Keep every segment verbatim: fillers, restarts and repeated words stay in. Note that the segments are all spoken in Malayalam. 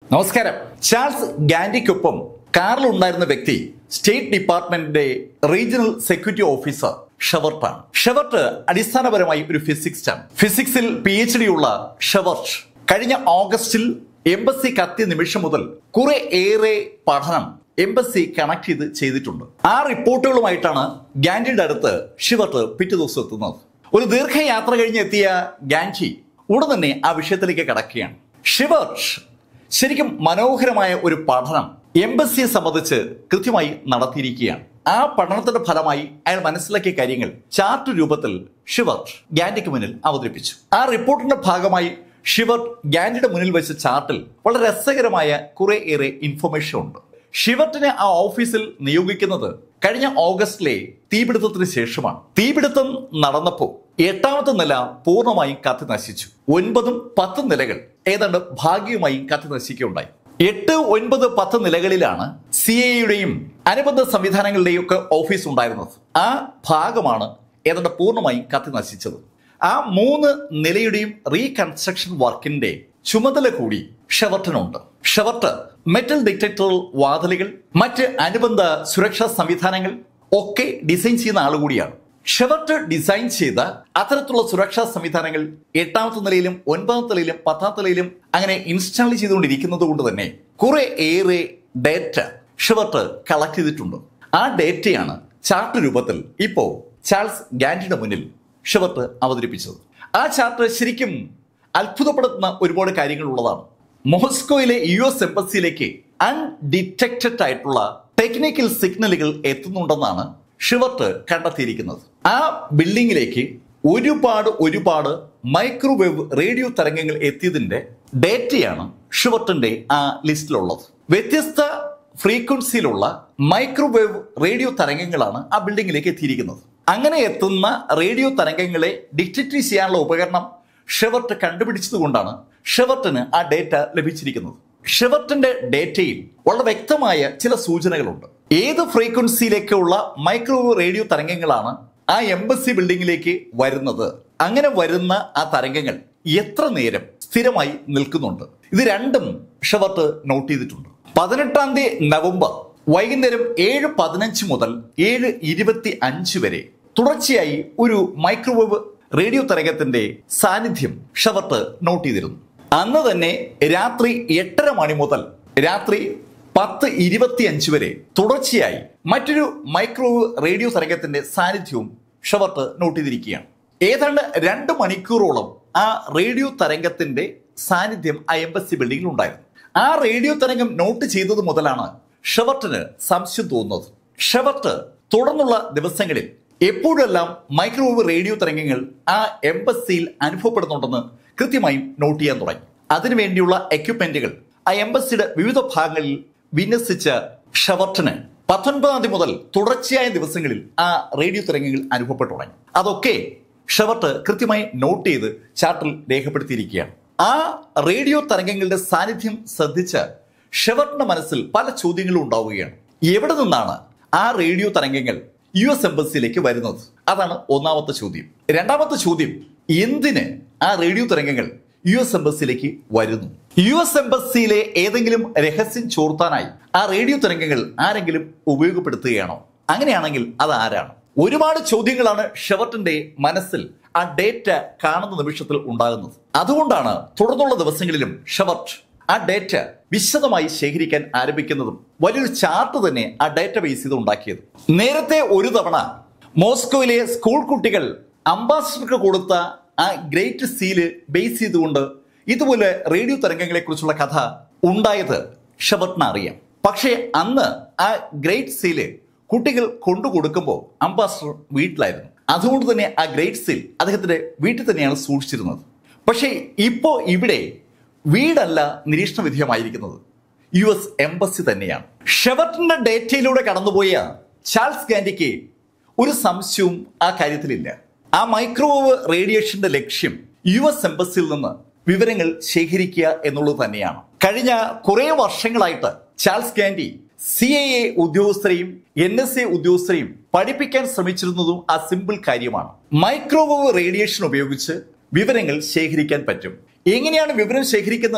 നമസ്കാരം. ചാൾസ് ഗാൻഡിക്കൊപ്പം കാറിലുണ്ടായിരുന്ന വ്യക്തി സ്റ്റേറ്റ് ഡിപ്പാർട്ട്മെന്റിന്റെ റീജിയണൽ സെക്യൂരിറ്റി ഓഫീസർ ഷെവർട്ടാണ്. ഷെവർട്ട് അടിസ്ഥാനപരമായി ഒരു ഫിസിക്സ്റ്റാണ്. ഫിസിക്സിൽ പി എച്ച് ഡി ഉള്ള ഷെവർട്ട് കഴിഞ്ഞ ഓഗസ്റ്റിൽ എംബസി കത്തിയ നിമിഷം മുതൽ കുറെ ഏറെ പഠനം എംബസി കണക്ട് ചെയ്ത് ചെയ്തിട്ടുണ്ട്. ആ റിപ്പോർട്ടുകളുമായിട്ടാണ് ഗാൻഡിയുടെ അടുത്ത് ഷെവർട്ട് പിറ്റേ ദിവസം എത്തുന്നത്. ഒരു ദീർഘയാത്ര കഴിഞ്ഞ് എത്തിയ ഗാൻഡി ഉടൻ തന്നെ ആ വിഷയത്തിലേക്ക് കടക്കുകയാണ്. ഷെവർട്ട് ശരിക്കും മനോഹരമായ ഒരു പഠനം എംബസിയെ സംബന്ധിച്ച് കൃത്യമായി നടത്തിയിരിക്കുകയാണ്. ആ പഠനത്തിന്റെ ഫലമായി അയാൾ മനസ്സിലാക്കിയ കാര്യങ്ങൾ ചാർട്ട് രൂപത്തിൽ ഷെവർട്ട് ഗാൻഡിക്ക് മുന്നിൽ അവതരിപ്പിച്ചു. ആ റിപ്പോർട്ടിന്റെ ഭാഗമായി ഷെവർട്ട് ഗാൻഡിയുടെ മുന്നിൽ വെച്ച ചാർട്ടിൽ വളരെ രസകരമായ കുറെ ഏറെ ഇൻഫർമേഷൻ ഉണ്ട്. ഷെവർട്ടിനെ ആ ഓഫീസിൽ നിയോഗിക്കുന്നത് കഴിഞ്ഞ ഓഗസ്റ്റിലെ തീപിടുത്തത്തിന് ശേഷമാണ്. തീപിടുത്തം നടന്നപ്പോൾ എട്ടാമത്തെ നില പൂർണ്ണമായും കത്തി നശിച്ചു. ഒൻപതും പത്തും നിലകൾ ഏതാണ്ട് ഭാഗികമായും കത്തി നശിക്കുകയുണ്ടായി. എട്ട് ഒൻപത് പത്ത് നിലകളിലാണ് സി എയുടെയും അനുബന്ധ സംവിധാനങ്ങളുടെയും ഒക്കെ ഓഫീസ് ഉണ്ടായിരുന്നത്. ആ ഭാഗമാണ് ഏതാണ്ട് പൂർണ്ണമായും കത്തി നശിച്ചത്. ആ മൂന്ന് നിലയുടെയും റീകൺസ്ട്രക്ഷൻ വർക്കിന്റെ ചുമതല കൂടി ഷെവർട്ടിനുണ്ട്. ഷെവർട്ട് മെറ്റൽ ഡിറ്റക്ടർ വാതിലുകൾ, മറ്റ് അനുബന്ധ സുരക്ഷാ സംവിധാനങ്ങൾ ഒക്കെ ഡിസൈൻ ചെയ്യുന്ന ആളുകൂടിയാണ്. ഷെവർട്ട് ഡിസൈൻ ചെയ്ത അത്തരത്തിലുള്ള സുരക്ഷാ സംവിധാനങ്ങൾ എട്ടാമത്തെ നിലയിലും ഒൻപതാമത്തെ നിലയിലും പത്താമത്തെ നിലയിലും അങ്ങനെ ഇൻസ്റ്റാൾ ചെയ്തുകൊണ്ടിരിക്കുന്നത് കൊണ്ട് തന്നെ കുറെ ഏറെ ഡേറ്റ ഷെവർട്ട് കളക്ട് ചെയ്തിട്ടുണ്ട്. ആ ഡേറ്റയാണ് ചാർട്ട് രൂപത്തിൽ ഇപ്പോ ചാൾസ് ഗാൻഡിയുടെ മുന്നിൽ ഷെവർട്ട് അവതരിപ്പിച്ചത്. ആ ചാർട്ട് ശരിക്കും അത്ഭുതപ്പെടുത്തുന്ന ഒരുപാട് കാര്യങ്ങൾ ഉള്ളതാണ്. മോസ്കോയിലെ യു എസ് എംബസിയിലേക്ക് അൺഡിറ്റക്റ്റഡ് ആയിട്ടുള്ള ടെക്നിക്കൽ സിഗ്നലുകൾ എത്തുന്നുണ്ടെന്നാണ് ഷെവർട്ട് കണ്ടെത്തിയിരിക്കുന്നത്. ആ ബിൽഡിംഗിലേക്ക് ഒരുപാട് ഒരുപാട് മൈക്രോവേവ് റേഡിയോ തരംഗങ്ങൾ എത്തിയതിന്റെ ഡേറ്റയാണ് ഷെവർട്ടിന്റെ ആ ലിസ്റ്റിലുള്ളത്. വ്യത്യസ്ത ഫ്രീക്വൻസിയിലുള്ള മൈക്രോവേവ് റേഡിയോ തരംഗങ്ങളാണ് ആ ബിൽഡിംഗിലേക്ക് എത്തിയിരിക്കുന്നത്. അങ്ങനെ എത്തുന്ന റേഡിയോ തരംഗങ്ങളെ ഡിറ്റക്ട് ചെയ്യാനുള്ള ഉപകരണം ഷെവർട്ട് കണ്ടുപിടിച്ചതുകൊണ്ടാണ് ഷെവർട്ടിന് ആ ഡേറ്റ ലഭിച്ചിരിക്കുന്നത്. ഷെവർട്ടിന്റെ ഡേറ്റയിൽ വളരെ വ്യക്തമായ ചില സൂചനകളുണ്ട്. ഏത് ഫ്രീക്വൻസിയിലേക്കുള്ള മൈക്രോവേവ് റേഡിയോ തരംഗങ്ങളാണ് ആ എംബസി ബിൽഡിംഗിലേക്ക് വരുന്നത്, അങ്ങനെ വരുന്ന ആ തരംഗങ്ങൾ എത്ര നേരം സ്ഥിരമായി നിൽക്കുന്നുണ്ട്, ഇത് രണ്ടും ഷെവർട്ട് നോട്ട് ചെയ്തിട്ടുണ്ട്. പതിനെട്ടാം തീയതി നവംബർ വൈകുന്നേരം ഏഴ് പതിനഞ്ച് മുതൽ ഏഴ് ഇരുപത്തി അഞ്ച് വരെ തുടർച്ചയായി ഒരു മൈക്രോവേവ് റേഡിയോ തരംഗത്തിന്റെ സാന്നിധ്യം ഷെവർട്ട് നോട്ട് ചെയ്തിരുന്നു. അന്ന് തന്നെ രാത്രി എട്ടര മണി മുതൽ രാത്രി പത്ത് ഇരുപത്തി അഞ്ച് വരെ തുടർച്ചയായി മറ്റൊരു മൈക്രോവേവ് റേഡിയോ തരംഗത്തിന്റെ സാന്നിധ്യവും ഷെവർട്ട് നോട്ട് ചെയ്തിരിക്കുകയാണ്. ഏതാണ്ട് രണ്ട് മണിക്കൂറോളം ആ റേഡിയോ തരംഗത്തിന്റെ സാന്നിധ്യം ആ എംബസി ബിൽഡിംഗിൽ ഉണ്ടായിരുന്നു. ആ റേഡിയോ തരംഗം നോട്ട് ചെയ്തത് മുതലാണ് ഷെവർട്ടിന് സംശയം തോന്നുന്നത്. ഷെവർട്ട് തുടർന്നുള്ള ദിവസങ്ങളിൽ എപ്പോഴെല്ലാം മൈക്രോവേവ് റേഡിയോ തരംഗങ്ങൾ ആ എംബസിയിൽ അനുഭവപ്പെടുന്നുണ്ടെന്ന് കൃത്യമായും നോട്ട് ചെയ്യാൻ തുടങ്ങി. അതിനുവേണ്ടിയുള്ള എക്യുപ്മെന്റുകൾ ആ എംബസിയുടെ വിവിധ ഭാഗങ്ങളിൽ വിന്യസിച്ച ഷെവർട്ടിന് പത്തൊൻപതാം തീയതി മുതൽ തുടർച്ചയായ ദിവസങ്ങളിൽ ആ റേഡിയോ തരംഗങ്ങൾ അനുഭവപ്പെട്ടു തുടങ്ങി. അതൊക്കെ ഷെവർട്ട് കൃത്യമായി നോട്ട് ചെയ്ത് ചാർട്ടിൽ രേഖപ്പെടുത്തിയിരിക്കുകയാണ്. ആ റേഡിയോ തരംഗങ്ങളുടെ സാന്നിധ്യം ശ്രദ്ധിച്ച ഷെവർട്ടിന്റെ മനസ്സിൽ പല ചോദ്യങ്ങളും ഉണ്ടാവുകയാണ്. എവിടെ നിന്നാണ് ആ റേഡിയോ തരംഗങ്ങൾ യു എസ് എംബസിയിലേക്ക് വരുന്നത്? അതാണ് ഒന്നാമത്തെ ചോദ്യം. രണ്ടാമത്തെ ചോദ്യം, എന്തിന് ആ റേഡിയോ തരംഗങ്ങൾ യു എസ് എംബസിയിലേക്ക് വരുന്നു? യു എസ് എംബസിയിലെ ഏതെങ്കിലും രഹസ്യം ചോർത്താനായി ആ റേഡിയോ തരംഗങ്ങൾ ആരെങ്കിലും ഉപയോഗപ്പെടുത്തുകയാണോ? അങ്ങനെയാണെങ്കിൽ അത് ആരാണ്? ഒരുപാട് ചോദ്യങ്ങളാണ് ഷെവർട്ടിന്റെ മനസ്സിൽ ആ ഡേറ്റ കാണുന്ന നിമിഷത്തിൽ ഉണ്ടാകുന്നത്. അതുകൊണ്ടാണ് തുടർന്നുള്ള ദിവസങ്ങളിലും ഷെവർട്ട് ആ ഡേറ്റ വിശദമായി ശേഖരിക്കാൻ ആരംഭിക്കുന്നതും വലിയൊരു ചാർട്ട് തന്നെ ആ ഡേറ്റ ബേസ് ചെയ്ത് ഉണ്ടാക്കിയത്. നേരത്തെ ഒരു തവണ മോസ്കോയിലെ സ്കൂൾ കുട്ടികൾ അംബാസഡർക്ക് കൊടുത്ത ആ ഗ്രേറ്റ് സീല് ബേസ് ചെയ്തുകൊണ്ട് ഇതുപോലെ റേഡിയോ തരംഗങ്ങളെ കുറിച്ചുള്ള കഥ ഉണ്ടായത് ഷെവർട്ടിന് അറിയാം. പക്ഷേ അന്ന് ആ ഗ്രേറ്റ് സീല് കുട്ടികൾ കൊണ്ടു കൊടുക്കുമ്പോൾ അംബാസഡർ വീട്ടിലായിരുന്നു. അതുകൊണ്ട് തന്നെ ആ ഗ്രേറ്റ് സീൽ അദ്ദേഹത്തിന്റെ വീട്ടിൽ തന്നെയാണ് സൂക്ഷിച്ചിരുന്നത്. പക്ഷേ ഇപ്പോ ഇവിടെ വീടല്ല നിരീക്ഷണ വിധേയമായിരിക്കുന്നത്, യു എസ് എംബസി തന്നെയാണ്. ഷെവർട്ടിന്റെ ഡേറ്റയിലൂടെ കടന്നുപോയ ചാൾസ് ഗാൻഡിക്ക് ഒരു സംശയവും ആ കാര്യത്തിലില്ല. ആ മൈക്രോവേവ് റേഡിയേഷന്റെ ലക്ഷ്യം യു എസ് എംബസിയിൽ നിന്ന് വിവരങ്ങൾ ശേഖരിക്കുക എന്നുള്ളത് തന്നെയാണ്. കഴിഞ്ഞ കുറെ വർഷങ്ങളായിട്ട് Charles Gandy C I A ഉദ്യോഗസ്ഥരെയും എൻ എസ് എ ഉദ്യോഗസ്ഥരെയും പഠിപ്പിക്കാൻ ശ്രമിച്ചിരുന്നതും ആ സിമ്പിൾ കാര്യമാണ്. മൈക്രോവേവ് റേഡിയേഷൻ ഉപയോഗിച്ച് വിവരങ്ങൾ ശേഖരിക്കാൻ പറ്റും. എങ്ങനെയാണ് വിവരം ശേഖരിക്കുന്നതെന്നും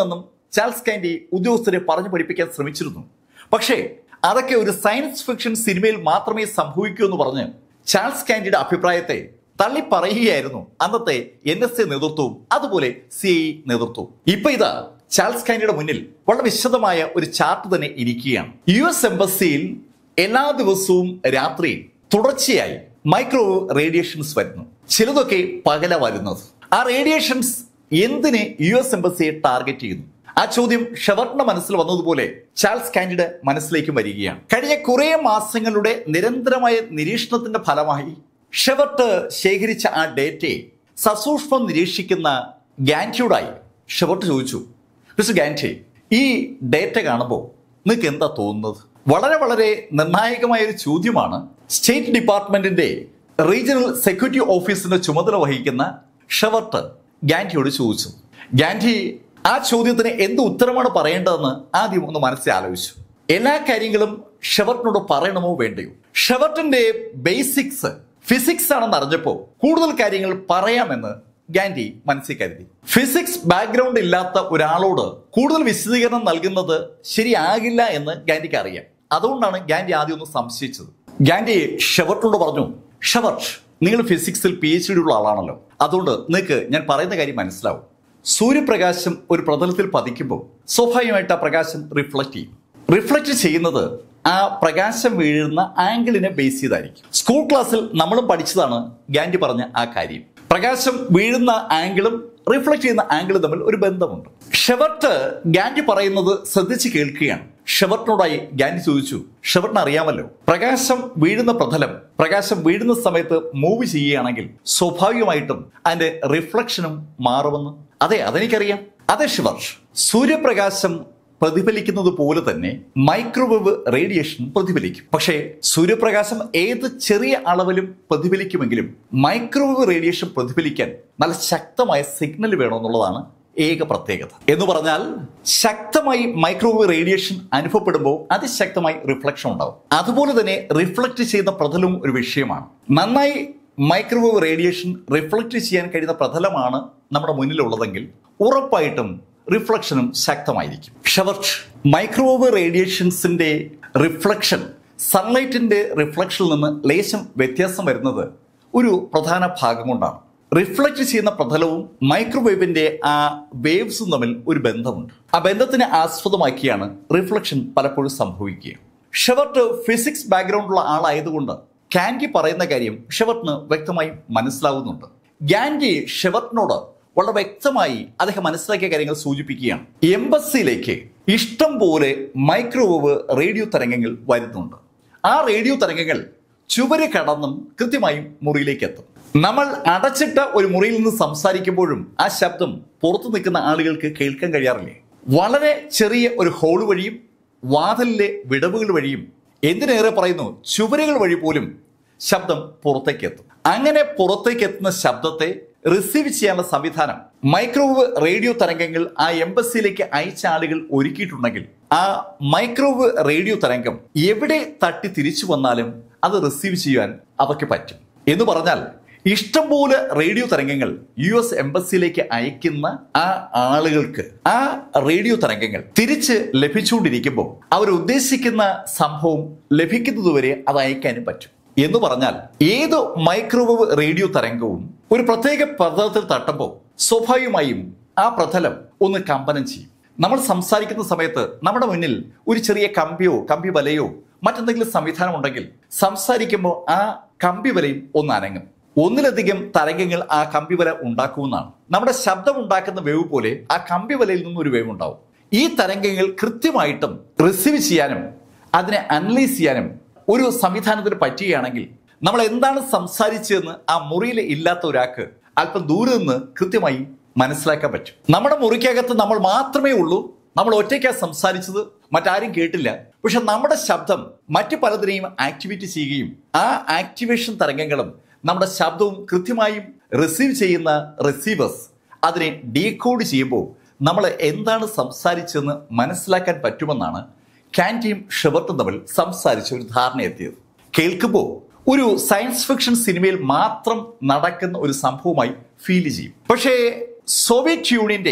ചാൾസ് കാൻഡി ഉദ്യോഗസ്ഥരെ പറഞ്ഞു പഠിപ്പിക്കാൻ ശ്രമിച്ചിരുന്നു. പക്ഷേ അതൊക്കെ ഒരു സയൻസ് ഫിക്ഷൻ സിനിമയിൽ മാത്രമേ സംഭവിക്കൂ എന്ന് പറഞ്ഞ് ചാൾസ് കാൻഡിയുടെ അഭിപ്രായത്തെ തള്ളി പറയുകയായിരുന്നു അന്നത്തെ എൻ എസ് എ നേതൃത്വവും അതുപോലെ സി ഐ നേതൃത്വവും. ഇപ്പൊ ഇതാ ചാൾസ് കാൻഡിയുടെ മുന്നിൽ വളരെ വിശദമായ ഒരു ചാർട്ട് തന്നെ ഇരിക്കുകയാണ്. യു എസ് എംബസിയിൽ എല്ലാ ദിവസവും രാത്രിയിൽ തുടർച്ചയായി മൈക്രോവേവ് റേഡിയേഷൻസ് വരുന്നു. ചിലതൊക്കെ പകല വരുന്നത്. ആ റേഡിയേഷൻസ് എന്തിന് യു എസ് എംബസിയെ ടാർഗറ്റ് ചെയ്യുന്നു? ആ ചോദ്യം ഷെവർട്ടിന്റെ മനസ്സിൽ വന്നതുപോലെ ചാൾസ് കാൻഡിയുടെ മനസ്സിലേക്കും വരികയാണ്. കഴിഞ്ഞ കുറെ മാസങ്ങളുടെ നിരന്തരമായ നിരീക്ഷണത്തിന്റെ ഫലമായി ഷെവർട്ട് ശേഖരിച്ച ആ ഡേറ്റയെ സസൂക്ഷ്മം നിരീക്ഷിക്കുന്ന ഗാൻറ്റിയോടായി ഷെവർട്ട് ചോദിച്ചു, മിസ്റ്റർ ഗാൻറ്റി, ഈ ഡേറ്റ കാണുമ്പോൾ നിങ്ങൾക്ക് എന്താ തോന്നുന്നത്? വളരെ വളരെ നിർണായകമായ ഒരു ചോദ്യമാണ് സ്റ്റേറ്റ് ഡിപ്പാർട്ട്മെന്റിന്റെ റീജിയണൽ സെക്യൂരിറ്റി ഓഫീസിന്റെ ചുമതല വഹിക്കുന്ന ഷെവർട്ട് ഗാൻറ്റിയോട് ചോദിച്ചു. ഗാൻറ്റി ആ ചോദ്യത്തിന് എന്ത് ഉത്തരമാണ് പറയേണ്ടതെന്ന് ആദ്യം ഒന്ന് മനസ്സിൽ ആലോചിച്ചു. എല്ലാ കാര്യങ്ങളും ഷെവർട്ടിനോട് പറയണമോ വേണ്ടയോ? ഷെവർട്ടിന്റെ ബേസിക്സ് ഫിസിക്സ് ആണെന്ന് അറിഞ്ഞപ്പോൾ കൂടുതൽ കാര്യങ്ങൾ പറയാമെന്ന് ഗാൻറ്റി മനസ്സിൽ കരുതി. ഫിസിക്സ് ബാക്ക്ഗ്രൗണ്ട് ഇല്ലാത്ത ഒരാളോട് കൂടുതൽ വിശദീകരണം നൽകുന്നത് ശരിയാകില്ല എന്ന് ഗാൻറ്റിക്ക് അറിയാം. അതുകൊണ്ടാണ് ഗാൻറ്റി ആദ്യം ഒന്ന് സംശയിച്ചത്. ഗാൻറ്റി ഷെവർട്ടിനോട് പറഞ്ഞു, ഷെവർട്ട്, നിങ്ങൾ ഫിസിക്സിൽ പി എച്ച് ഡി ഉള്ള ആളാണല്ലോ, അതുകൊണ്ട് നിങ്ങൾക്ക് ഞാൻ പറയുന്ന കാര്യം മനസ്സിലാവും. സൂര്യപ്രകാശം ഒരു പ്രതലത്തിൽ പതിക്കുമ്പോൾ സ്വാഭാവികമായിട്ട് ആ പ്രകാശം റിഫ്ലക്ട് ചെയ്യും. റിഫ്ലക്ട് ചെയ്യുന്നത് ആ പ്രകാശം വീഴുന്ന ആംഗിളിനെ ബേസ് ചെയ്തായിരിക്കും. സ്കൂൾ ക്ലാസ്സിൽ നമ്മളും പഠിച്ചതാണ് ഗാൻറ്റി പറഞ്ഞ ആ കാര്യം. പ്രകാശം വീഴുന്ന ആംഗിളും റിഫ്ലക്ട് ചെയ്യുന്ന ആംഗിളും തമ്മിൽ ഒരു ബന്ധമുണ്ട്. ഷെവർട്ട് ഗാൻറ്റി പറയുന്നത് ശ്രദ്ധിച്ച് കേൾക്കുകയാണ്. ഷെവർട്ടിനോടായി ഗാൻറ്റി ചോദിച്ചു, ഷെവർട്ടിന് അറിയാമല്ലോ, പ്രകാശം വീഴുന്ന പ്രതലം പ്രകാശം വീഴുന്ന സമയത്ത് മൂവ് ചെയ്യുകയാണെങ്കിൽ സ്വാഭാവികമായിട്ടും അതിന്റെ റിഫ്ലക്ഷനും മാറുമെന്ന്. അതെ, അതെനിക്കറിയാം. അതെ ഷെവർട്ട്, സൂര്യപ്രകാശം പ്രതിഫലിക്കുന്നത് പോലെ തന്നെ മൈക്രോവേവ് റേഡിയേഷൻ പ്രതിഫലിക്കും. പക്ഷേ സൂര്യപ്രകാശം ഏത് ചെറിയ അളവിലും പ്രതിഫലിക്കുമെങ്കിലും മൈക്രോവേവ് റേഡിയേഷൻ പ്രതിഫലിക്കാൻ നല്ല ശക്തമായ സിഗ്നൽ വേണമെന്നുള്ളതാണ് ഏക പ്രത്യേകത. എന്ന് പറഞ്ഞാൽ ശക്തമായി മൈക്രോവേവ് റേഡിയേഷൻ അനുഭവപ്പെടുമ്പോൾ അതിശക്തമായി റിഫ്ലക്ഷൻ ഉണ്ടാവും. അതുപോലെ തന്നെ റിഫ്ലക്ട് ചെയ്യുന്ന പ്രതലവും ഒരു വിഷയമാണ്. നന്നായി മൈക്രോവേവ് റേഡിയേഷൻ റിഫ്ലക്ട് ചെയ്യാൻ കഴിയുന്ന പ്രതലമാണ് നമ്മുടെ മുന്നിലുള്ളതെങ്കിൽ ഉറപ്പായിട്ടും റിഫ്ലക്ഷനും ശക്തമായിരിക്കും. ഷെവർട്ട്, മൈക്രോവേവ് റേഡിയേഷൻസിന്റെ റിഫ്ലക്ഷൻ സൺലൈറ്റിന്റെ റിഫ്ലക്ഷനിൽ നിന്ന് ലേശം വ്യത്യാസം വരുന്നത് ഒരു പ്രധാന ഭാഗം കൊണ്ടാണ്. റിഫ്ലക്ട് ചെയ്യുന്ന പ്രതലവും മൈക്രോവേവിന്റെ ആ വേവ്സും തമ്മിൽ ഒരു ബന്ധമുണ്ട്. ആ ബന്ധത്തിനെ ആസ്പദമാക്കിയാണ് റിഫ്ലക്ഷൻ പലപ്പോഴും സംഭവിക്കുക. ഷെവർട്ട് ഫിസിക്സ് ബാക്ക്ഗ്രൗണ്ടുള്ള ആളായതുകൊണ്ട് ഗാൻറ്റി പറയുന്ന കാര്യം ഷെവർട്ടിന് വ്യക്തമായി മനസ്സിലാവുന്നുണ്ട്. ഗാൻറ്റി ഷെവർട്ടിനോട് വളരെ വ്യക്തമായി അദ്ദേഹം മനസ്സിലാക്കിയ കാര്യങ്ങൾ സൂചിപ്പിക്കുകയാണ്. എംബസിയിലേക്ക് ഇഷ്ടം പോലെ മൈക്രോവേവ് റേഡിയോ തരംഗങ്ങൾ വരുന്നുണ്ട്. ആ റേഡിയോ തരംഗങ്ങൾ ചുവര് കടന്നും കൃത്യമായും മുറിയിലേക്ക് എത്തും. നമ്മൾ അടച്ചിട്ട ഒരു മുറിയിൽ നിന്ന് സംസാരിക്കുമ്പോഴും ആ ശബ്ദം പുറത്തു നിൽക്കുന്ന ആളുകൾക്ക് കേൾക്കാൻ കഴിയാറില്ലേ? വളരെ ചെറിയ ഒരു ഹോൾ വഴിയും വാതിലിലെ വിടവുകൾ വഴിയും എന്തിനേറെ പറയുന്നു, ചുവരുകൾ വഴി പോലും ശബ്ദം പുറത്തേക്ക് എത്തും. അങ്ങനെ പുറത്തേക്ക് എത്തുന്ന ശബ്ദത്തെ റിസീവ് ചെയ്യാനുള്ള സംവിധാനം മൈക്രോവേവ് റേഡിയോ തരംഗങ്ങൾ ആ എംബസിയിലേക്ക് അയച്ച ആളുകൾ ഒരുക്കിയിട്ടുണ്ടെങ്കിൽ ആ മൈക്രോവേവ് റേഡിയോ തരംഗം എവിടെ തട്ടി തിരിച്ചു വന്നാലും അത് റിസീവ് ചെയ്യാൻ അവയ്ക്ക് പറ്റും. എന്ന് പറഞ്ഞാൽ ഇഷ്ടംപോലെ റേഡിയോ തരംഗങ്ങൾ യു എസ് എംബസിയിലേക്ക് അയക്കുന്ന ആ ആളുകൾക്ക് ആ റേഡിയോ തരംഗങ്ങൾ തിരിച്ച് ലഭിച്ചുകൊണ്ടിരിക്കുമ്പോൾ അവർ ഉദ്ദേശിക്കുന്ന സംഭവം ലഭിക്കുന്നതുവരെ അത് അയക്കാനും പറ്റും. എന്ന് പറഞ്ഞാൽ ഏത് മൈക്രോവേവ് റേഡിയോ തരംഗവും ഒരു പ്രത്യേക പ്രതലത്തിൽ തട്ടുമ്പോൾ സ്വാഭാവികമായും ആ പ്രതലം ഒന്ന് കമ്പനം ചെയ്യും. നമ്മൾ സംസാരിക്കുന്ന സമയത്ത് നമ്മുടെ മുന്നിൽ ഒരു ചെറിയ കമ്പിയോ കമ്പി വലയോ മറ്റെന്തെങ്കിലും സംവിധാനം ഉണ്ടെങ്കിൽ സംസാരിക്കുമ്പോൾ ആ കമ്പി വലയും ഒന്ന് അനങ്ങും. ഒന്നിലധികം തരംഗങ്ങൾ ആ കമ്പി വല ഉണ്ടാക്കുമെന്നാണ്. നമ്മുടെ ശബ്ദം ഉണ്ടാക്കുന്ന വേവ് പോലെ ആ കമ്പി വലയിൽ നിന്നും ഒരു വേവ് ഉണ്ടാവും. ഈ തരംഗങ്ങൾ കൃത്യമായിട്ടും റിസീവ് ചെയ്യാനും അതിനെ അനലൈസ് ചെയ്യാനും ഒരു സംവിധാനത്തിന് പറ്റുകയാണെങ്കിൽ നമ്മൾ എന്താണ് സംസാരിച്ചതെന്ന് ആ മുറിയിൽ ഇല്ലാത്ത ഒരാൾക്ക് അല്പം ദൂരെ നിന്ന് കൃത്യമായി മനസ്സിലാക്കാൻ പറ്റും. നമ്മുടെ മുറിക്കകത്ത് നമ്മൾ മാത്രമേ ഉള്ളൂ, നമ്മൾ ഒറ്റയ്ക്കാണ് സംസാരിച്ചത്, മറ്റാരും കേട്ടില്ല. പക്ഷെ നമ്മുടെ ശബ്ദം മറ്റു പലതിനെയും ആക്ടിവേറ്റ് ചെയ്യുകയും ആ ആക്ടിവേഷൻ തരംഗങ്ങളും നമ്മുടെ ശബ്ദവും കൃത്യമായും റിസീവ് ചെയ്യുന്ന റിസീവേഴ്സ് അതിനെ ഡീകോഡ് ചെയ്യുമ്പോൾ നമ്മൾ എന്താണ് സംസാരിച്ചതെന്ന് മനസ്സിലാക്കാൻ പറ്റുമെന്നാണ് ഗാൻറ്റിയും ഷെവർട്ടും തമ്മിൽ സംസാരിച്ച ഒരു ധാരണ എത്തിയത്. കേൾക്കുമ്പോൾ ഒരു സയൻസ് ഫിക്ഷൻ സിനിമയിൽ മാത്രം നടക്കുന്ന ഒരു സംഭവമായി ഫീൽ ചെയ്യും. പക്ഷേ സോവിയറ്റ് യൂണിയന്റെ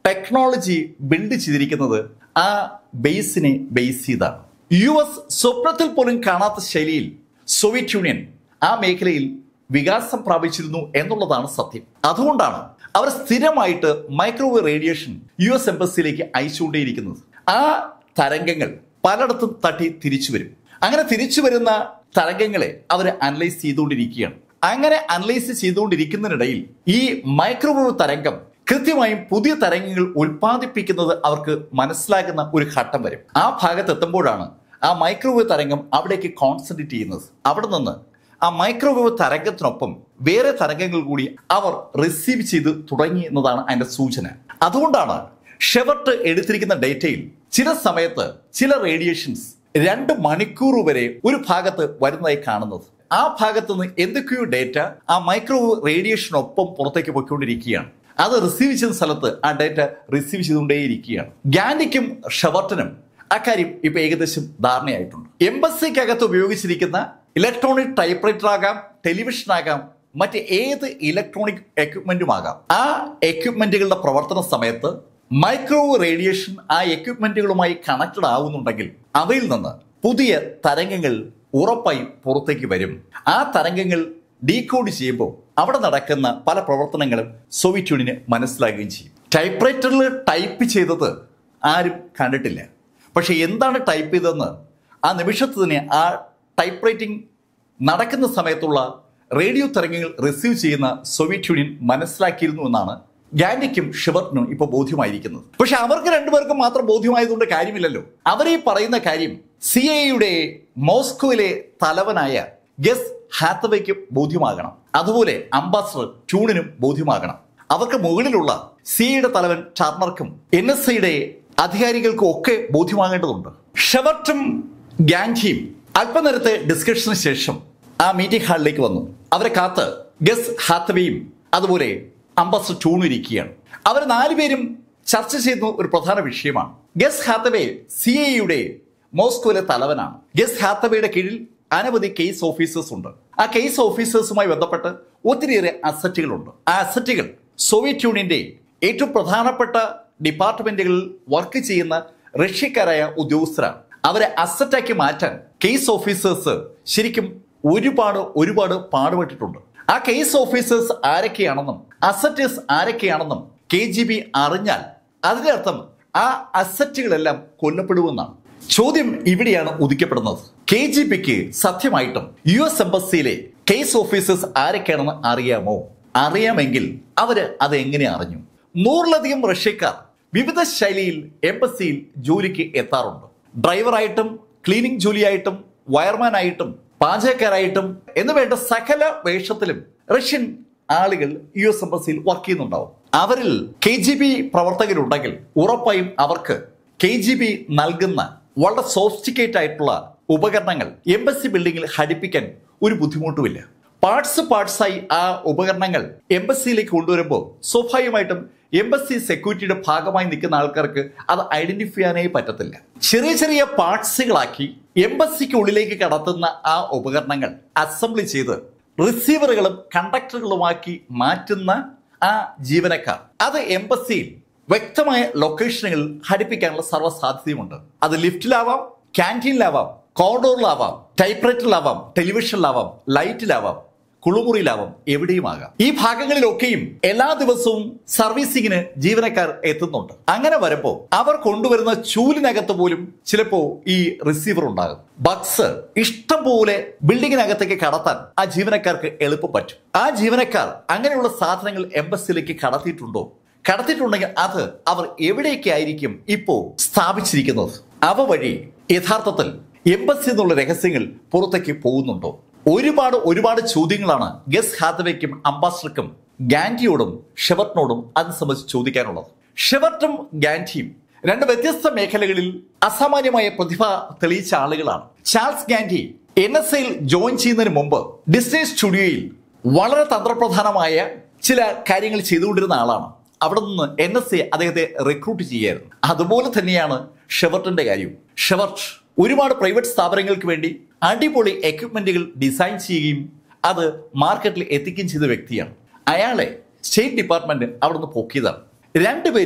ടെക്നോളജി ബിൽഡ് ചെയ്തിരിക്കുന്നത് ആ ബേസിനെ ബേസ് ചെയ്താണ്. യു എസ് സ്വപ്നത്തിൽ പോലും കാണാത്ത ശൈലിയിൽ സോവിയറ്റ് യൂണിയൻ ആ മേഖലയിൽ വികാസം പ്രാപിച്ചിരുന്നു എന്നുള്ളതാണ് സത്യം. അതുകൊണ്ടാണ് അവർ സ്ഥിരമായിട്ട് മൈക്രോവേവ് റേഡിയേഷൻ യു എസ് എംബസിയിലേക്ക് അയച്ചുകൊണ്ടേയിരിക്കുന്നത്. ആ തരംഗങ്ങൾ പലയിടത്തും തട്ടി തിരിച്ചു വരും. അങ്ങനെ തിരിച്ചു വരുന്ന തരംഗങ്ങളെ അവർ അനലൈസ് ചെയ്തുകൊണ്ടിരിക്കുകയാണ്. അങ്ങനെ അനലൈസ് ചെയ്തുകൊണ്ടിരിക്കുന്നതിനിടയിൽ ഈ മൈക്രോവേവ് തരംഗം കൃത്യമായും പുതിയ തരംഗങ്ങൾ ഉൽപ്പാദിപ്പിക്കുന്നത് അവർക്ക് മനസ്സിലാക്കുന്ന ഒരു ഘട്ടം വരും. ആ ഭാഗത്ത് എത്തുമ്പോഴാണ് ആ മൈക്രോവേവ് തരംഗം അവിടേക്ക് കോൺസെൻട്രേറ്റ് ചെയ്യുന്നത്. അവിടെ നിന്ന് ആ മൈക്രോവേവ് തരംഗത്തിനൊപ്പം വേറെ തരംഗങ്ങൾ കൂടി അവർ റിസീവ് ചെയ്ത് തുടങ്ങി എന്നതാണ് അതിന്റെ സൂചന. അതുകൊണ്ടാണ് ഷെവർട്ട് എടുത്തിരിക്കുന്ന ഡേറ്റയിൽ ചില സമയത്ത് ചില റേഡിയേഷൻസ് രണ്ട് മണിക്കൂർ വരെ ഒരു ഭാഗത്ത് വരുന്നതായി കാണുന്നത്. ആ ഭാഗത്ത് നിന്ന് എന്തൊക്കെയോ ഡേറ്റ ആ മൈക്രോവേവ് റേഡിയേഷനൊപ്പം പുറത്തേക്ക് പോയിക്കൊണ്ടിരിക്കുകയാണ്. അത് റിസീവ് ചെയ്യുന്ന സ്ഥലത്ത് ആ ഡേറ്റ റിസീവ് ചെയ്തുകൊണ്ടേയിരിക്കുകയാണ്. ഗാൻഡിക്കും ഷെവർട്ടനും അക്കാര്യം ഇപ്പൊ ഏകദേശം ധാരണയായിട്ടുണ്ട്. എംബസിക്കകത്ത് ഉപയോഗിച്ചിരിക്കുന്ന ഇലക്ട്രോണിക് ടൈപ്പ്റൈറ്റർ ആകാം, ടെലിവിഷൻ ആകാം, മറ്റ് ഏത് ഇലക്ട്രോണിക് എക്യുപ്മെന്റും ആകാം. ആ എക്യുപ്മെന്റുകളുടെ പ്രവർത്തന സമയത്ത് മൈക്രോവേവ് റേഡിയേഷൻ ആ എക്യുപ്മെന്റുകളുമായി കണക്റ്റഡ് ആവുന്നുണ്ടെങ്കിൽ അവയിൽ നിന്ന് പുതിയ തരംഗങ്ങൾ ഉറപ്പായും പുറത്തേക്ക് വരും. ആ തരംഗങ്ങൾ ഡീകോഡ് ചെയ്യുമ്പോൾ അവിടെ നടക്കുന്ന പല പ്രവർത്തനങ്ങളും സോവിയറ്റ് യൂണിയന് മനസ്സിലാകുകയും ചെയ്യും. ടൈപ്പ്റൈറ്ററിൽ ടൈപ്പ് ചെയ്തത് ആരും കണ്ടിട്ടില്ല. പക്ഷെ എന്താണ് ടൈപ്പ് ചെയ്തതെന്ന് ആ നിമിഷത്ത് തന്നെ ആ ടൈപ്പ് റൈറ്റിംഗ് നടക്കുന്ന സമയത്തുള്ള റേഡിയോ തരംഗങ്ങൾ റിസീവ് ചെയ്യുന്ന സോവിയറ്റ് യൂണിയൻ മനസ്സിലാക്കിയിരുന്നു എന്നാണ് ഗാൻഡിക്കും ഷെവർട്ടനും ഇപ്പോൾ ബോധ്യമായിരിക്കുന്നത്. പക്ഷെ അവർക്ക് രണ്ടുപേർക്കും മാത്രം ബോധ്യമായതുകൊണ്ട് കാര്യമില്ലല്ലോ. അവരെ പറയുന്ന കാര്യം സി ഐ എയുടെ മോസ്കോയിലെ തലവനായ ഗസ് ഹാത്തവേക്ക് ബോധ്യമാകണം. അതുപോലെ അംബാസഡർ ട്യൂണിനും ബോധ്യമാകണം. അവർക്ക് മുകളിലുള്ള സി ഐയുടെ തലവൻ ടർണർക്കും എൻ എസ് ഐയുടെ അധികാരികൾക്കും ഒക്കെ ബോധ്യമാകേണ്ടതുണ്ട്. ഷെവർട്ടും ഗാൻഡിയും അല്പനേരത്തെ ഡിസ്കഷന് ശേഷം ആ മീറ്റിംഗ് ഹാളിലേക്ക് വന്നു. അവരെ കാത്ത് ഗസ് ഹാത്തവേയും അതുപോലെ അംബാസഡർ ട്യൂണും ഇരിക്കുകയാണ്. അവർ നാലുപേരും ചർച്ച ചെയ്യുന്ന ഒരു പ്രധാന വിഷയമാണ്. ഗസ് ഹാത്തവേ സി ഐ യുടെ മോസ്കോയിലെ തലവനാണ്. ഗസ് ഹാത്തവയുടെ കീഴിൽ അനവധി കേസ് ഓഫീസേഴ്സ് ഉണ്ട്. ആ കേസ് ഓഫീസേഴ്സുമായി ബന്ധപ്പെട്ട് ഒത്തിരിയേറെ അസറ്റുകളുണ്ട്. ആ അസറ്റുകൾ സോവിയറ്റ് യൂണിയന്റെ ഏറ്റവും പ്രധാനപ്പെട്ട ഡിപ്പാർട്ട്മെന്റുകളിൽ വർക്ക് ചെയ്യുന്ന റഷ്യക്കാരായ ഉദ്യോഗസ്ഥരാണ്. അവരെ അസറ്റാക്കി മാറ്റാൻ കേസ് ഓഫീസേഴ്സ് ശരിക്കും ഒരുപാട് ഒരുപാട് പാടുപെട്ടിട്ടുണ്ട്. ആ കേസ് ഓഫീസേഴ്സ് ആരൊക്കെയാണെന്നും അസറ്റേഴ്സ് ആരൊക്കെയാണെന്നും കെ ജി ബി അറിഞ്ഞാൽ അതിന്റെ അർത്ഥം ആ അസറ്റുകളെല്ലാം കൊല്ലപ്പെടുമെന്നാണ്. ചോദ്യം ഇവിടെയാണ് ഉദിക്കപ്പെടുന്നത്. കെ ജി ബിക്ക് സത്യമായിട്ടും യു എസ് എംബസിയിലെ കേസ് ഓഫീസേഴ്സ് ആരൊക്കെയാണെന്ന് അറിയാമോ? അറിയാമെങ്കിൽ അവര് അത് എങ്ങനെ അറിഞ്ഞു? നൂറിലധികം റഷ്യക്കാർ വിവിധ ശൈലിയിൽ എംബസിയിൽ ജോലിക്ക് എത്താറുണ്ട്. ഡ്രൈവറായിട്ടും ക്ലീനിങ് ജോലിയായിട്ടും വയർമാനായിട്ടും പാചകക്കാരായിട്ടും എന്ന് വേണ്ട സകല വേഷത്തിലും റഷ്യൻ ആളുകൾ യു എസ് എംബസിയിൽ വർക്ക് ചെയ്യുന്നുണ്ടാവും. അവരിൽ കെ ജി ബി പ്രവർത്തകരുണ്ടെങ്കിൽ ഉറപ്പായും അവർക്ക് കെ ജി ബി നൽകുന്ന വളരെ സോഫിസ്റ്റിക്കേറ്റ് ആയിട്ടുള്ള ഉപകരണങ്ങൾ എംബസി ബിൽഡിങ്ങിൽ ഘടിപ്പിക്കാൻ ഒരു ബുദ്ധിമുട്ടുമില്ല. പാർട്സ് പാർട്സായി ആ ഉപകരണങ്ങൾ എംബസിയിലേക്ക് കൊണ്ടുവരുമ്പോൾ സ്വാഭാവികമായിട്ടും എംബസി സെക്യൂരിറ്റിയുടെ ഭാഗമായി നിൽക്കുന്ന ആൾക്കാർക്ക് അത് ഐഡന്റിഫൈ ചെയ്യാനേ പറ്റത്തില്ല. ചെറിയ ചെറിയ പാർട്സുകളാക്കി എംബസിക്ക് ഉള്ളിലേക്ക് കടത്തുന്ന ആ ഉപകരണങ്ങൾ അസംബ്ലി ചെയ്ത് റിസീവറുകളും കണ്ടക്ടറുകളുമാക്കി മാറ്റുന്ന ആ ജീവനക്കാർ അത് എംബസിയിൽ വ്യക്തമായ ലൊക്കേഷനുകളിൽ ഘടിപ്പിക്കാനുള്ള സർവ്വ സാധ്യതയുമുണ്ട്. അത് ലിഫ്റ്റിലാവാം, ക്യാൻറ്റീനിലാവാം, കോറിഡോറിലാവാം, ടൈപ്പ്റൈറ്ററിലാവാം, ടെലിവിഷനിലാവാം, ലൈറ്റിലാവാം, കുളിമുറിയിലാവാം, എവിടെയുമാകാം. ഈ ഭാഗങ്ങളിലൊക്കെയും എല്ലാ ദിവസവും സർവീസിങ്ങിന് ജീവനക്കാർ എത്തുന്നുണ്ട്. അങ്ങനെ വരുമ്പോൾ അവർ കൊണ്ടുവരുന്ന ചൂലിനകത്ത് പോലും ചിലപ്പോ ഈ റിസീവർ ഉണ്ടാകും. ബഗ്സ് ഇഷ്ടം പോലെ ബിൽഡിങ്ങിനകത്തേക്ക് കടത്താൻ ആ ജീവനക്കാർക്ക് എളുപ്പം പറ്റും. ആ ജീവനക്കാർ അങ്ങനെയുള്ള സാധനങ്ങൾ എംബസിയിലേക്ക് കടത്തിയിട്ടുണ്ടോ? കടത്തിയിട്ടുണ്ടെങ്കിൽ അത് അവർ എവിടെയൊക്കെ ആയിരിക്കും ഇപ്പോ സ്ഥാപിച്ചിരിക്കുന്നത്? അവ വഴി യഥാർത്ഥത്തിൽ എംബസി എന്നുള്ള രഹസ്യങ്ങൾ പുറത്തേക്ക് പോകുന്നുണ്ടോ? ഒരുപാട് ഒരുപാട് ചോദ്യങ്ങളാണ് ഗസ് ഹാത്തവേക്കും അംബാസഡർക്കും ഗാൻഡിയോടും ഷെവർട്ടനോടും അത് സംബന്ധിച്ച് ചോദിക്കാനുള്ളത്. ഷെവർട്ടും ഗാൻഡിയും രണ്ട് വ്യത്യസ്ത മേഖലകളിൽ അസാമാന്യമായ പ്രതിഭ തെളിയിച്ച ആളുകളാണ്. ചാൾസ് ഗാൻഡി എൻ എസ് ഐയിൽ ജോയിൻ ചെയ്യുന്നതിന് മുമ്പ് ഡിസ്നി സ്റ്റുഡിയോയിൽ വളരെ തന്ത്രപ്രധാനമായ ചില കാര്യങ്ങൾ ചെയ്തുകൊണ്ടിരുന്ന ആളാണ്. അവിടെ നിന്ന് എൻ എസ് എ അദ്ദേഹത്തെ റിക്രൂട്ട് ചെയ്യായിരുന്നു. അതുപോലെ തന്നെയാണ് ഷെവർട്ടന്റെ കാര്യം. ഷെവർട്ട് ഒരുപാട് പ്രൈവറ്റ് സ്ഥാപനങ്ങൾക്ക് വേണ്ടി അടിപൊളി എക്യുപ്മെന്റുകൾ ഡിസൈൻ ചെയ്യുകയും അത് മാർക്കറ്റിൽ എത്തിക്കുകയും ചെയ്ത വ്യക്തിയാണ്. അയാളെ സ്റ്റേറ്റ് ഡിപ്പാർട്ട്മെന്റ് അവിടെ നിന്ന് പൊക്കിയതാണ്. രണ്ടുപേരും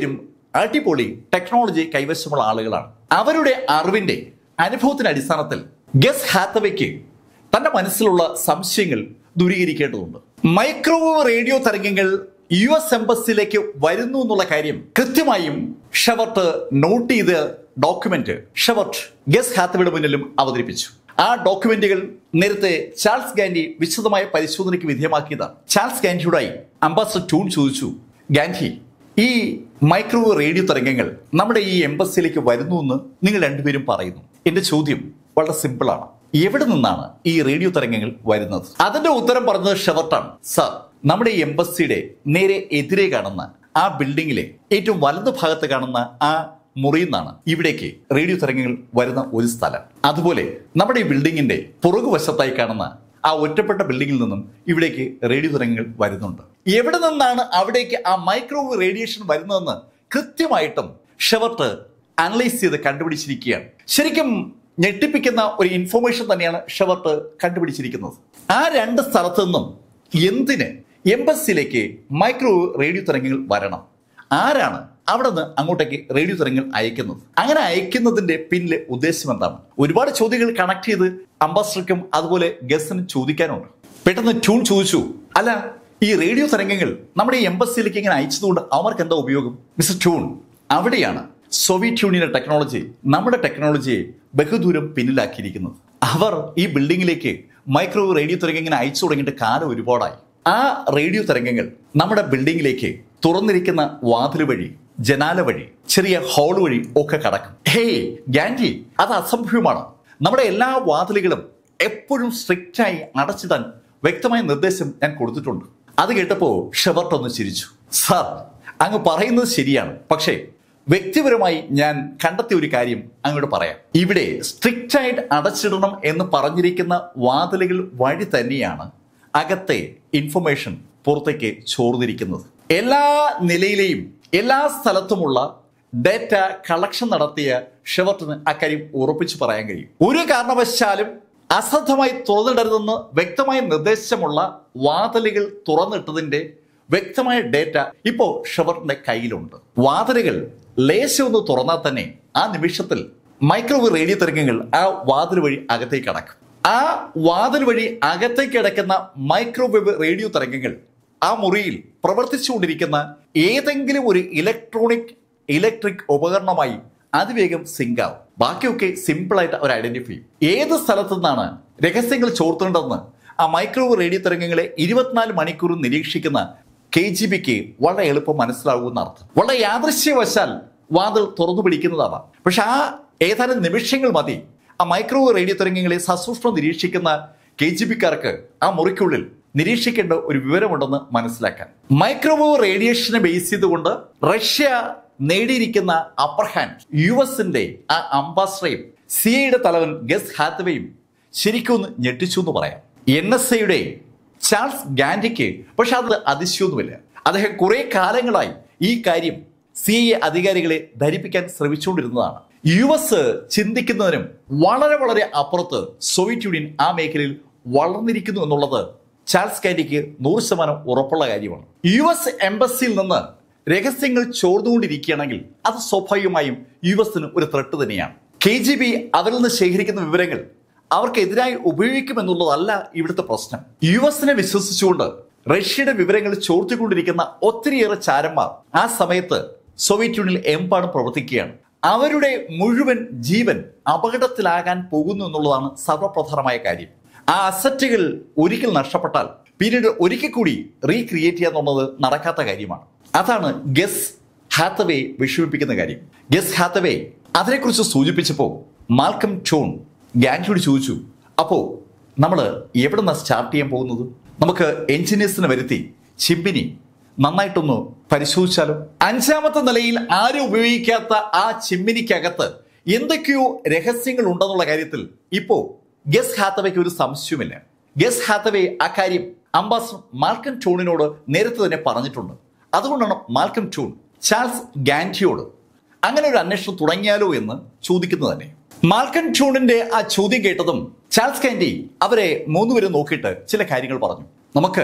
അടിപൊളി ടെക്നോളജി കൈവശമുള്ള ആളുകളാണ്. അവരുടെ അറിവിന്റെ അനുഭവത്തിന്റെ അടിസ്ഥാനത്തിൽ ഗസ് ഹാത്തവേക്ക് തന്റെ മനസ്സിലുള്ള സംശയങ്ങൾ ദൂരീകരിക്കേണ്ടതുണ്ട്. മൈക്രോവേവ് റേഡിയോ തരംഗങ്ങൾ യു എസ് എംബസിയിലേക്ക് വരുന്നു എന്നുള്ള കാര്യം കൃത്യമായും ഷെവർട്ട് നോട്ട് ചെയ്ത ഡോക്യുമെന്റ് ഷെവർട്ട് ഗസ് ഹാത്തവയുടെ മുന്നിലും അവതരിപ്പിച്ചു. ആ ഡോക്യുമെന്റുകൾ നേരത്തെ ചാൾസ് ഗാൻഡി വിശദമായ പരിശോധനയ്ക്ക് വിധേയമാക്കിയതാണ്. ചാൾസ് ഗാൻഡിയോടായി അംബാസഡർ ടൂൺ ചോദിച്ചു, ഗാൻഡി, ഈ മൈക്രോവേവ് റേഡിയോ തരംഗങ്ങൾ നമ്മുടെ ഈ എംബസിയിലേക്ക് വരുന്നു എന്ന് നിങ്ങൾ രണ്ടുപേരും പറയുന്നു. എന്റെ ചോദ്യം വളരെ സിമ്പിളാണ്, എവിടെ നിന്നാണ് ഈ റേഡിയോ തരംഗങ്ങൾ വരുന്നത്? അതിന്റെ ഉത്തരം പറഞ്ഞത് ഷെവർട്ടാണ്. സർ, നമ്മുടെ ഈ എംബസിയുടെ നേരെ എതിരെ കാണുന്ന ആ ബിൽഡിങ്ങിലെ ഏറ്റവും വലതു ഭാഗത്ത് കാണുന്ന ആ മുറിയിൽ നിന്നാണ് ഇവിടേക്ക് റേഡിയോ തരംഗങ്ങൾ വരുന്ന ഒരു സ്ഥലം. അതുപോലെ നമ്മുടെ ഈ ബിൽഡിങ്ങിന്റെ പുറകുവശത്തായി കാണുന്ന ആ ഒറ്റപ്പെട്ട ബിൽഡിങ്ങിൽ നിന്നും ഇവിടേക്ക് റേഡിയോ തരംഗങ്ങൾ വരുന്നുണ്ട്. എവിടെ നിന്നാണ് അവിടേക്ക് ആ മൈക്രോവേവ് റേഡിയേഷൻ വരുന്നതെന്ന് കൃത്യമായിട്ടും ഷെവർട്ട് അനലൈസ് ചെയ്ത് കണ്ടുപിടിച്ചിരിക്കുകയാണ്. ശരിക്കും ഞെട്ടിപ്പിക്കുന്ന ഒരു ഇൻഫോർമേഷൻ തന്നെയാണ് ഷെവർട്ട് കണ്ടുപിടിച്ചിരിക്കുന്നത്. ആ രണ്ട് സ്ഥലത്തു നിന്നും എന്തിന് എംബസിയിലേക്ക് മൈക്രോവേവ് റേഡിയോ തരംഗങ്ങൾ വരണം? ആരാണ് അവിടെ നിന്ന് അങ്ങോട്ടേക്ക് റേഡിയോ തരംഗങ്ങൾ അയക്കുന്നത്? അങ്ങനെ അയക്കുന്നതിന്റെ പിന്നിലെ ഉദ്ദേശം എന്താണ്? ഒരുപാട് ചോദ്യങ്ങൾ കണക്ട് ചെയ്ത് അംബാസഡർക്കും അതുപോലെ ഗസ്റ്റിനും ചോദിക്കാനുണ്ട്. പെട്ടെന്ന് ട്യൂൺ ചോദിച്ചു, അല്ല, ഈ റേഡിയോ തരംഗങ്ങൾ നമ്മുടെ ഈ എംബസിയിലേക്ക് ഇങ്ങനെ അയച്ചതുകൊണ്ട് അവർക്ക് എന്താ ഉപയോഗം? മിസ്റ്റർ ട്യൂൺ, അവിടെയാണ് സോവിയറ്റ് യൂണിയന്റെ ടെക്നോളജി നമ്മുടെ ടെക്നോളജിയെ ബഹുദൂരം പിന്നിലാക്കിയിരിക്കുന്നത്. അവർ ഈ ബിൽഡിങ്ങിലേക്ക് മൈക്രോവേവ് റേഡിയോ തരംഗങ്ങൾ അയച്ചു തുടങ്ങിയിട്ട് കാലം ഒരുപാടായി. ആ റേഡിയോ തരംഗങ്ങൾ നമ്മുടെ ബിൽഡിങ്ങിലേക്ക് തുറന്നിരിക്കുന്ന വാതിൽ വഴി, ജനാല വഴി, ചെറിയ ഹോൾ വഴി ഒക്കെ കടക്കും. ഹേയ് ഗാൻഡി, അത് അസംഭവ്യമാണ്. നമ്മുടെ എല്ലാ വാതിലുകളും എപ്പോഴും സ്ട്രിക്റ്റായി അടച്ചിടാൻ വ്യക്തമായ നിർദ്ദേശം ഞാൻ കൊടുത്തിട്ടുണ്ട്. അത് കേട്ടപ്പോൾ ഷെവർട്ട് ഒന്ന് ചിരിച്ചു. സാർ, അങ്ങ് പറയുന്നത് ശരിയാണ്, പക്ഷേ വ്യക്തിപരമായി ഞാൻ കണ്ടെത്തിയ ഒരു കാര്യം അങ്ങോട്ട് പറയാം. ഇവിടെ സ്ട്രിക്റ്റ് ആയിട്ട് അടച്ചിടണം എന്ന് പറഞ്ഞിരിക്കുന്ന വാതിലുകൾ വഴി തന്നെയാണ് അകത്തെ ഇൻഫർമേഷൻ പുറത്തേക്ക് ചോർന്നിരിക്കുന്നത്. എല്ലാ നിലയിലെയും എല്ലാ സ്ഥലത്തുമുള്ള ഡേറ്റ കളക്ഷൻ നടത്തിയ ഷെവർട്ടിന് അക്കാര്യം ഉറപ്പിച്ചു പറയാൻ കഴിയും. ഒരു കാരണവശാലും അശ്രദ്ധമായി തുറന്നിടരുതെന്ന് വ്യക്തമായ നിർദ്ദേശമുള്ള വാതിലുകൾ തുറന്നിട്ടതിന്റെ വ്യക്തമായ ഡേറ്റ ഇപ്പോ ഷെവർട്ടിന്റെ കയ്യിലുണ്ട്. വാതിലുകൾ ലേശം ഒന്ന് തുറന്നാൽ തന്നെ ആ നിമിഷത്തിൽ മൈക്രോവേവ് റേഡിയോ തരംഗങ്ങൾ ആ വാതിൽ വഴി അകത്തേക്ക് കടക്കും. ആ വാതിൽ വഴി അകത്തേക്ക് കിടക്കുന്ന മൈക്രോവേവ് റേഡിയോ തരംഗങ്ങൾ ആ മുറിയിൽ പ്രവർത്തിച്ചുകൊണ്ടിരിക്കുന്ന ഏതെങ്കിലും ഒരു ഇലക്ട്രോണിക് ഇലക്ട്രിക് ഉപകരണമായി അതിവേഗം സിങ്ക് ആവും. ബാക്കിയൊക്കെ സിമ്പിളായിട്ട് അവർ ഐഡന്റിഫൈ ചെയ്യും. ഏത് സ്ഥലത്തു നിന്നാണ് രഹസ്യങ്ങൾ ചോർത്തേണ്ടതെന്ന് ആ മൈക്രോവേവ് റേഡിയോ തരംഗങ്ങളെ ഇരുപത്തിനാല് മണിക്കൂറും നിരീക്ഷിക്കുന്ന കെ ജി ബിക്ക് വളരെ എളുപ്പം മനസ്സിലാകുന്ന അർത്ഥം. വളരെ യാദൃശ്യവശാൽ വാതിൽ തുറന്നു പിടിക്കുന്നതാണ്. പക്ഷെ ആ ഏതാനും നിമിഷങ്ങൾ മതി ആ മൈക്രോവേവ് റേഡിയോ തരംഗങ്ങളെ സസൂക്ഷ്മം നിരീക്ഷിക്കുന്ന കെ ജി ബിക്കാർക്ക് ആ മുറിക്കുള്ളിൽ നിരീക്ഷിക്കേണ്ട ഒരു വിവരമുണ്ടെന്ന് മനസ്സിലാക്കാൻ. മൈക്രോവേവ് റേഡിയേഷനെ ബേസ് ചെയ്തുകൊണ്ട് റഷ്യ നേടിയിരിക്കുന്ന അപ്പർ ഹാൻഡ് യു എസിന്റെ ആ അംബാസഡറേയും സി ഐയുടെ തലവൻ ഗസ് ഹാത്തവേയും ശരിക്കും ഒന്ന് ഞെട്ടിച്ചു എന്ന് പറയാം. എൻ എസ് എയുടെ ചാൾസ് ഗാൻഡിക്ക് പക്ഷെ അത് അതിശയൊന്നുമില്ല. അദ്ദേഹം കുറെ കാലങ്ങളായി ഈ കാര്യം സി ഐ എ അധികാരികളെ ധരിപ്പിക്കാൻ ശ്രമിച്ചുകൊണ്ടിരുന്നതാണ്. യു എസ് ചിന്തിക്കുന്നതിനും വളരെ വളരെ അപ്പുറത്ത് സോവിയറ്റ് യൂണിയൻ ആ മേഖലയിൽ വളർന്നിരിക്കുന്നു എന്നുള്ളത് ചാൾസ് ഗാൻഡിക്ക് നൂറ് ശതമാനം ഉറപ്പുള്ള കാര്യമാണ്. യു എസ് എംബസിയിൽ നിന്ന് രഹസ്യങ്ങൾ ചോർന്നുകൊണ്ടിരിക്കുകയാണെങ്കിൽ അത് സ്വാഭാവികമായും യു എസിന് ഒരു ത്രെട്ട് തന്നെയാണ്. കെ ജി ബി അവരിൽ നിന്ന് ശേഖരിക്കുന്ന വിവരങ്ങൾ അവർക്കെതിരായി ഉപയോഗിക്കുമെന്നുള്ളതല്ല ഇവിടുത്തെ പ്രശ്നം. യു എസിനെ വിശ്വസിച്ചുകൊണ്ട് റഷ്യയുടെ വിവരങ്ങൾ ചോർത്തിക്കൊണ്ടിരിക്കുന്ന ഒത്തിരിയേറെ ചാരന്മാർ ആ സമയത്ത് സോവിയറ്റ് യൂണിയനിൽ എമ്പാടും പ്രവർത്തിക്കുകയാണ്. അവരുടെ മുഴുവൻ ജീവൻ അപകടത്തിലാകാൻ പോകുന്നു എന്നുള്ളതാണ് സർവപ്രധാനമായ കാര്യം. ആ അസറ്റുകൾ ഒരിക്കൽ നഷ്ടപ്പെട്ടാൽ പിന്നീട് ഒരിക്കൽ കൂടി റീക്രിയേറ്റ് ചെയ്യുക എന്നുള്ളത് നടക്കാത്ത കാര്യമാണ്. അതാണ് ഗസ് ഹാത്തവേ വിഷമിപ്പിക്കുന്ന കാര്യം. ഗസ് ഹാത്തവേ അതിനെക്കുറിച്ച് സൂചിപ്പിച്ചപ്പോൾ മാൽക്കം ടൂൺ ഗാൻഡിയോട് ചോദിച്ചു, അപ്പോ നമ്മൾ എവിടെ നിന്നാണ് സ്റ്റാർട്ട് ചെയ്യാൻ പോകുന്നത്? നമുക്ക് എഞ്ചിനീയേഴ്സിനെ വരുത്തി ചിമ്മിനി നന്നായിട്ടൊന്ന് പരിശോധിച്ചാലോ? അഞ്ചാമത്തെ നിലയിൽ ആരും ഉപയോഗിക്കാത്ത ആ ചിമ്മിനിക്കകത്ത് എന്തൊക്കെയോ രഹസ്യങ്ങൾ ഉണ്ടെന്നുള്ള കാര്യത്തിൽ ഇപ്പോ ഗസ് ഹാത്തവേക്ക് ഒരു സംശയമില്ല. ഗസ് ഹാത്തവേ ആ കാര്യം അംബാസഡർ മാൽക്കം ടൂണിനോട് നേരത്തെ തന്നെ പറഞ്ഞിട്ടുണ്ട്. അതുകൊണ്ടാണ് മാൽക്കം ടൂൺ ചാൾസ് ഗാൻഡിയോട് അങ്ങനെ ഒരു അന്വേഷണം തുടങ്ങിയാലോ എന്ന് ചോദിക്കുന്നത് തന്നെ. മാൽക്കം ടൂണിന്റെ ആ ചോദ്യം കേട്ടതും ചാൾസ് ഗാൻഡി അവരെ മൂന്നുപേരും നോക്കിയിട്ട് ചില കാര്യങ്ങൾ പറഞ്ഞു. നമുക്ക്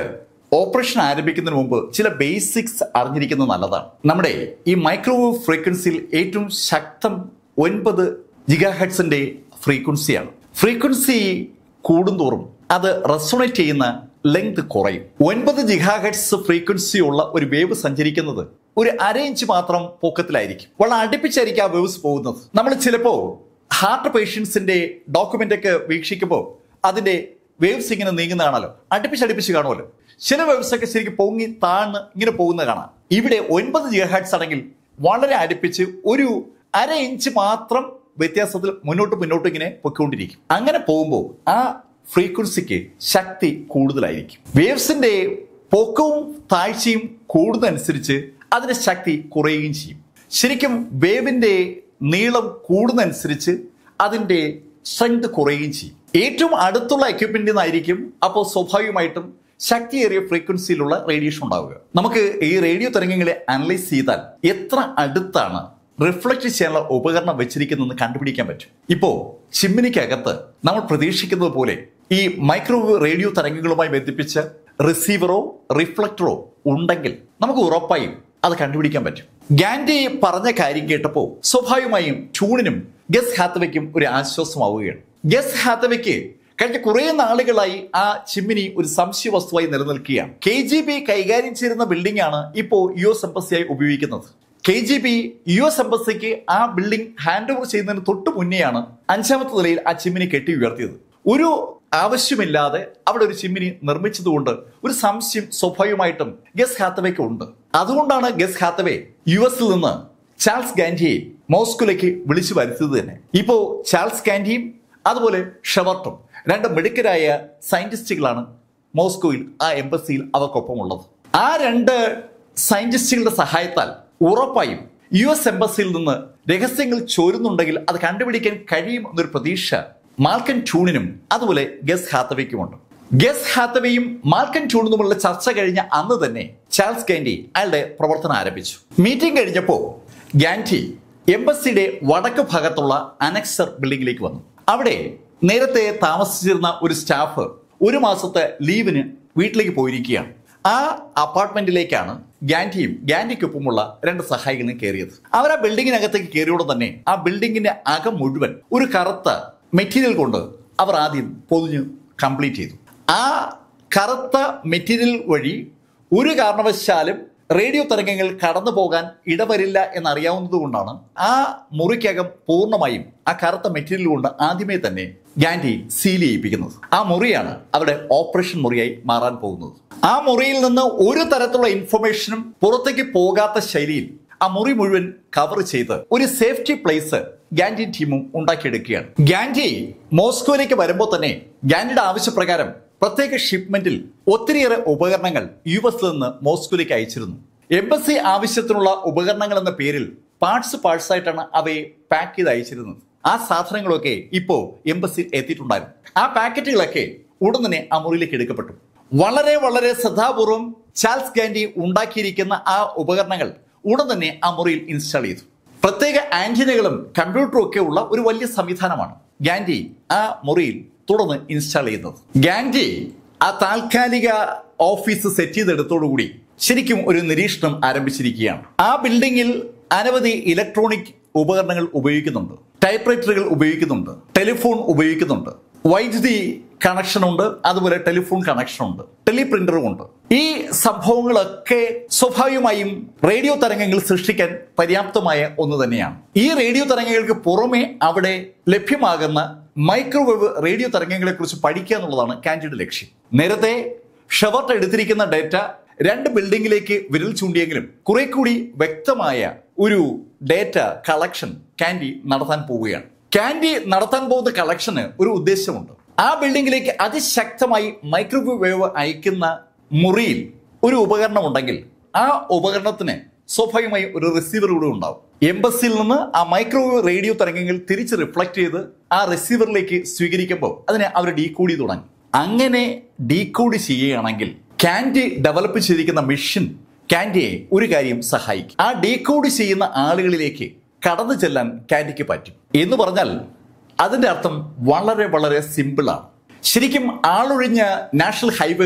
ഓപ്പറേഷൻ ആരംഭിക്കുന്നതിന് മുമ്പ് ചില ബേസിക്സ് അറിഞ്ഞിരിക്കുന്നത് നല്ലതാണ്. നമ്മുടെ ഈ മൈക്രോവേവ് ഫ്രീക്വൻസിയിൽ ഏറ്റവും ശക്തം ഒൻപത് ജിഗാഹെർട്സിന്റെ ഫ്രീക്വൻസിയാണ്. ഫ്രീക്വൻസി കൂടുന്തോറും അത് റെസൊണേറ്റ് ചെയ്യുന്ന ലെങ്ത് കുറയും. ഒൻപത് ജിഗാഹെർട്സ് ഫ്രീക്വൻസി ഉള്ള ഒരു വേവ് സഞ്ചരിക്കുന്നത് ഒരു അര ഇഞ്ച് മാത്രം പൊക്കത്തിലായിരിക്കും. വളരെ അടുപ്പിച്ചായിരിക്കും ആ വേവ്സ് പോകുന്നത്. നമ്മൾ ചിലപ്പോൾ ഹാർട്ട് പേഷ്യൻസിന്റെ ഡോക്യുമെന്റ് ഒക്കെ വീക്ഷിക്കുമ്പോൾ അതിന്റെ വേവ്സ് ഇങ്ങനെ നീങ്ങുന്ന കാണാലോ, അടുപ്പിച്ചടുപ്പിച്ച് കാണുമല്ലോ. ചില വേവ്സ് ഒക്കെ ശരിക്കും പൊങ്ങി താഴ്ന്ന് ഇങ്ങനെ പോകുന്നത് കാണാം. ഇവിടെ ഒൻപത് ജിഗാഹെർട്സ് ആണെങ്കിൽ വളരെ അടുപ്പിച്ച് ഒരു അര ഇഞ്ച് മാത്രം വ്യത്യാസത്തിൽ മുന്നോട്ട് മുന്നോട്ട് ഇങ്ങനെ പൊയ്ക്കൊണ്ടിരിക്കും. അങ്ങനെ പോകുമ്പോൾ ആ ഫ്രീക്വൻസിക്ക് ശക്തി കൂടുതലായിരിക്കും. വേവ്സിന്റെ പൊക്കവും താഴ്ചയും കൂടുന്നതനുസരിച്ച് അതിന്റെ ശക്തി കുറയുകയും ചെയ്യും. ശരിക്കും വേവിന്റെ നീളം കൂടുന്നതനുസരിച്ച് അതിന്റെ സ്ട്രെങ്ത് കുറയുകയും ചെയ്യും. ഏറ്റവും അടുത്തുള്ള എക്യുപ്മെന്റിൽ നിന്നായിരിക്കും അപ്പോൾ സ്വാഭാവികമായിട്ടും ശക്തിയേറിയ ഫ്രീക്വൻസിയിലുള്ള റേഡിയേഷൻ ഉണ്ടാവുക. നമുക്ക് ഈ റേഡിയോ തരംഗങ്ങളെ അനലൈസ് ചെയ്താൽ എത്ര അടുത്താണ് റിഫ്ലക്ട് ചെയ്യാനുള്ള ഉപകരണം വെച്ചിരിക്കുന്നതെന്ന് കണ്ടുപിടിക്കാൻ പറ്റും. ഇപ്പോ ചിമ്മിനിക്കകത്ത് നമ്മൾ പ്രതീക്ഷിക്കുന്നത് പോലെ ഈ മൈക്രോവേവ് റേഡിയോ തരംഗങ്ങളുമായി ബന്ധിപ്പിച്ച റിസീവറോ റിഫ്ലക്ടറോ ഉണ്ടെങ്കിൽ നമുക്ക് ഉറപ്പായും അത് കണ്ടുപിടിക്കാൻ പറ്റും. ഗാൻഡി പറഞ്ഞ കാര്യം കേട്ടപ്പോൾ സ്വാഭാവികമായും ട്യൂണിനും ഗസ് ഹാത്തവയ്ക്കും ഒരു ആശ്വാസമാവുകയാണ്. ഗസ് ഹാത്തവയ്ക്ക് കഴിഞ്ഞ കുറെ നാളുകളായി ആ ചിമ്മിനി ഒരു സംശയ വസ്തുവായി നിലനിൽക്കുകയാണ്. കെ ജി ബി കൈകാര്യം ചെയ്യുന്ന ബിൽഡിംഗ് ആണ് ഇപ്പോൾ യു എസ് എംബസിയായി ഉപയോഗിക്കുന്നത്. K G B U S എംബസിക്ക് ആ ബിൽഡിംഗ് ഹാൻഡ് ഓവർ ചെയ്യുന്നതിന് തൊട്ട് മുന്നെയാണ് അഞ്ചാമത്തെ നിലയിൽ ആ ചിമ്മിനി കെട്ടി ഉയർത്തിയത്. ഒരു ആവശ്യമില്ലാതെ അവിടെ ഒരു ചിമ്മിനി നിർമ്മിച്ചതുകൊണ്ട് ഒരു സംശയം സ്വാഭാവികമായിട്ടും ഗസ് ഹാത്തവയ്ക്ക് ഉണ്ട്. അതുകൊണ്ടാണ് ഗസ് ഹാത്തവേ യു എസിൽ നിന്ന് ചാൾസ് ഗാൻഡിയെ മോസ്കോയിലേക്ക് വിളിച്ചു വരുത്തിയത് തന്നെ. ഇപ്പോ ചാൾസ് ഗാൻഡിയും അതുപോലെ ഷെവർട്ടും രണ്ട് മിടുക്കരായ സയന്റിസ്റ്റുകളാണ് മോസ്കോയിൽ ആ എംബസിയിൽ അവർക്കൊപ്പം ഉള്ളത്. ആ രണ്ട് സയന്റിസ്റ്റുകളുടെ സഹായത്താൽ ഉറപ്പായും യു എസ് എംബസിയിൽ നിന്ന് രഹസ്യങ്ങൾ ചോരുന്നുണ്ടെങ്കിൽ അത് കണ്ടുപിടിക്കാൻ കഴിയും എന്നൊരു പ്രതീക്ഷ മാൽക്കൻ ട്യൂണിനും അതുപോലെ ഗസ് ഹാത്തവയ്ക്കുമുണ്ട്. ഗസ് ഹാത്തവയും മാൽക്കൻ ട്യൂണും തമ്മിലുള്ള ചർച്ച കഴിഞ്ഞ അന്ന് തന്നെ ചാൾസ് ഗാൻഡി അയാളുടെ പ്രവർത്തനം ആരംഭിച്ചു. മീറ്റിംഗ് കഴിഞ്ഞപ്പോൾ ഗാൻഡി എംബസിയുടെ വടക്ക് ഭാഗത്തുള്ള അനക്സർ ബിൽഡിംഗിലേക്ക് വന്നു. അവിടെ നേരത്തെ താമസിച്ചിരുന്ന ഒരു സ്റ്റാഫ് ഒരു മാസത്തെ ലീവിന് വീട്ടിലേക്ക് പോയിരിക്കുകയാണ്. ആ അപ്പാർട്ട്മെന്റിലേക്കാണ് ഗാൻഡിയും ഗാൻഡിക്കൊപ്പമുള്ള രണ്ട് സഹായികളും കയറിയത്. അവർ ആ ബിൽഡിങ്ങിനകത്തേക്ക് കയറിയോടെ തന്നെ ആ ബിൽഡിങ്ങിന്റെ അകം മുഴുവൻ ഒരു കറുത്ത മെറ്റീരിയൽ കൊണ്ട് അവർ ആദ്യം പൊതിഞ്ഞ് കംപ്ലീറ്റ് ചെയ്തു. ആ കറുത്ത മെറ്റീരിയൽ വഴി ഒരു കാരണവശാലും റേഡിയോ തരംഗങ്ങൾ കടന്നു പോകാൻ ഇടവരില്ല എന്നറിയാവുന്നത് കൊണ്ടാണ് ആ മുറിക്കകം പൂർണ്ണമായും ആ കറുത്ത മെറ്റീരിയൽ കൊണ്ട് ആദ്യമേ തന്നെ ഗാൻഡി സീൽ ചെയ്യിപ്പിക്കുന്നത്. ആ മുറിയാണ് അവരുടെ ഓപ്പറേഷൻ മുറിയായി മാറാൻ പോകുന്നത്. ആ മുറിയിൽ നിന്ന് ഒരു തരത്തിലുള്ള ഇൻഫർമേഷനും പുറത്തേക്ക് പോകാത്ത ശൈലിയിൽ ആ മുറി മുഴുവൻ കവർ ചെയ്ത് ഒരു സേഫ്റ്റി പ്ലേസ് ഗാൻഡി ടീമും ഉണ്ടാക്കിയെടുക്കുകയാണ്. ഗാൻഡി മോസ്കോയിലേക്ക് വരുമ്പോൾ തന്നെ ഗാൻഡിയുടെ ആവശ്യപ്രകാരം പ്രത്യേക ഷിപ്മെന്റിൽ ഒത്തിരിയേറെ ഉപകരണങ്ങൾ യു എസിൽ നിന്ന് മോസ്കോയിലേക്ക് അയച്ചിരുന്നു. എംബസി ആവശ്യത്തിനുള്ള ഉപകരണങ്ങൾ എന്ന പേരിൽ പാർട്സ് പാർട്സ് ആയിട്ടാണ് അവയെ പാക്ക് ചെയ്ത് അയച്ചിരുന്നത്. ആ സാധനങ്ങളൊക്കെ ഇപ്പോൾ എംബസിയിൽ എത്തിയിട്ടുണ്ടായിരുന്നു. ആ പാക്കറ്റുകളൊക്കെ ഉടൻ തന്നെ ആ മുറിയിലേക്ക് എടുക്കപ്പെട്ടു. വളരെ വളരെ ശ്രദ്ധാപൂർവം ചാൾസ് ഗാൻഡി ഉണ്ടാക്കിയിരിക്കുന്ന ആ ഉപകരണങ്ങൾ ഉടൻ തന്നെ ആ മുറിയിൽ ഇൻസ്റ്റാൾ ചെയ്തു. പ്രത്യേക ആന്റിനകളും കമ്പ്യൂട്ടറും ഒക്കെ ഉള്ള ഒരു വലിയ സംവിധാനമാണ് ഗാൻഡി ആ മുറിയിൽ തുടർന്ന് ഇൻസ്റ്റാൾ ചെയ്യുന്നത്. ഗാൻഡി ആ താൽക്കാലിക ഓഫീസ് സെറ്റ് ചെയ്തെടുത്തോടുകൂടി ശരിക്കും ഒരു നിരീക്ഷണം ആരംഭിച്ചിരിക്കുകയാണ്. ആ ബിൽഡിങ്ങിൽ അനവധി ഇലക്ട്രോണിക് ഉപകരണങ്ങൾ ഉപയോഗിക്കുന്നുണ്ട്. ടൈപ്പ് റൈറ്ററുകൾ ഉപയോഗിക്കുന്നുണ്ട്, ടെലിഫോൺ ഉപയോഗിക്കുന്നുണ്ട്, വൈദ്യുതി കണക്ഷൻ ഉണ്ട്, അതുപോലെ ടെലിഫോൺ കണക്ഷൻ ഉണ്ട്, ടെലിപ്രിന്ററും ഉണ്ട്. ഈ സംഭവങ്ങളൊക്കെ സ്വാഭാവികമായും റേഡിയോ തരംഗങ്ങൾ സൃഷ്ടിക്കാൻ പര്യാപ്തമായ ഒന്ന് തന്നെയാണ്. ഈ റേഡിയോ തരംഗങ്ങൾക്ക് പുറമെ അവിടെ ലഭ്യമാകുന്ന മൈക്രോവേവ് റേഡിയോ തരംഗങ്ങളെ കുറിച്ച് പഠിക്കുക എന്നുള്ളതാണ് ഗാൻഡിയുടെ ലക്ഷ്യം. നേരത്തെ ഷെവർട്ട് എടുത്തിരിക്കുന്ന ഡേറ്റ രണ്ട് ബിൽഡിങ്ങിലേക്ക് വിരൽ ചൂണ്ടിയെങ്കിലും കുറെ കൂടി വ്യക്തമായ ഒരു ഡേറ്റ കളക്ഷൻ ഗാൻഡി നടത്താൻ പോവുകയാണ്. ഗാൻഡി നടത്താൻ പോകുന്ന കളക്ഷന് ഒരു ഉദ്ദേശമുണ്ട്. ആ ബിൽഡിങ്ങിലേക്ക് അതിശക്തമായി മൈക്രോവേവ് വേവ് അയക്കുന്ന മുറിയിൽ ഒരു ഉപകരണം ഉണ്ടെങ്കിൽ ആ ഉപകരണത്തിന് സ്വാഭാവികമായി ഒരു റിസീവർ കൂടെ ഉണ്ടാവും. എംബസിയിൽ നിന്ന് ആ മൈക്രോവേവ് റേഡിയോ തരംഗങ്ങൾ തിരിച്ച് റിഫ്ലക്ട് ചെയ്ത് ആ റിസീവറിലേക്ക് സ്വീകരിക്കുമ്പോൾ അതിനെ അവർ ഡീകോഡ് ചെയ്ത് തുടങ്ങി. അങ്ങനെ ഡീകോഡ് ചെയ്യുകയാണെങ്കിൽ ഗാൻഡി ഡെവലപ്പ് ചെയ്തിരിക്കുന്ന മെഷീൻ ഗാൻഡിയെ ഒരു കാര്യം സഹായിക്കും. ആ ഡീകോഡ് ചെയ്യുന്ന ആളുകളിലേക്ക് കടന്നു ചെല്ലാൻ ഗാൻഡിക്ക് പറ്റും എന്ന് പറഞ്ഞാൽ അതിന്റെ അർത്ഥം വളരെ വളരെ സിമ്പിളാണ്. ശരിക്കും ആളൊഴിഞ്ഞ നാഷണൽ ഹൈവേകളിൽ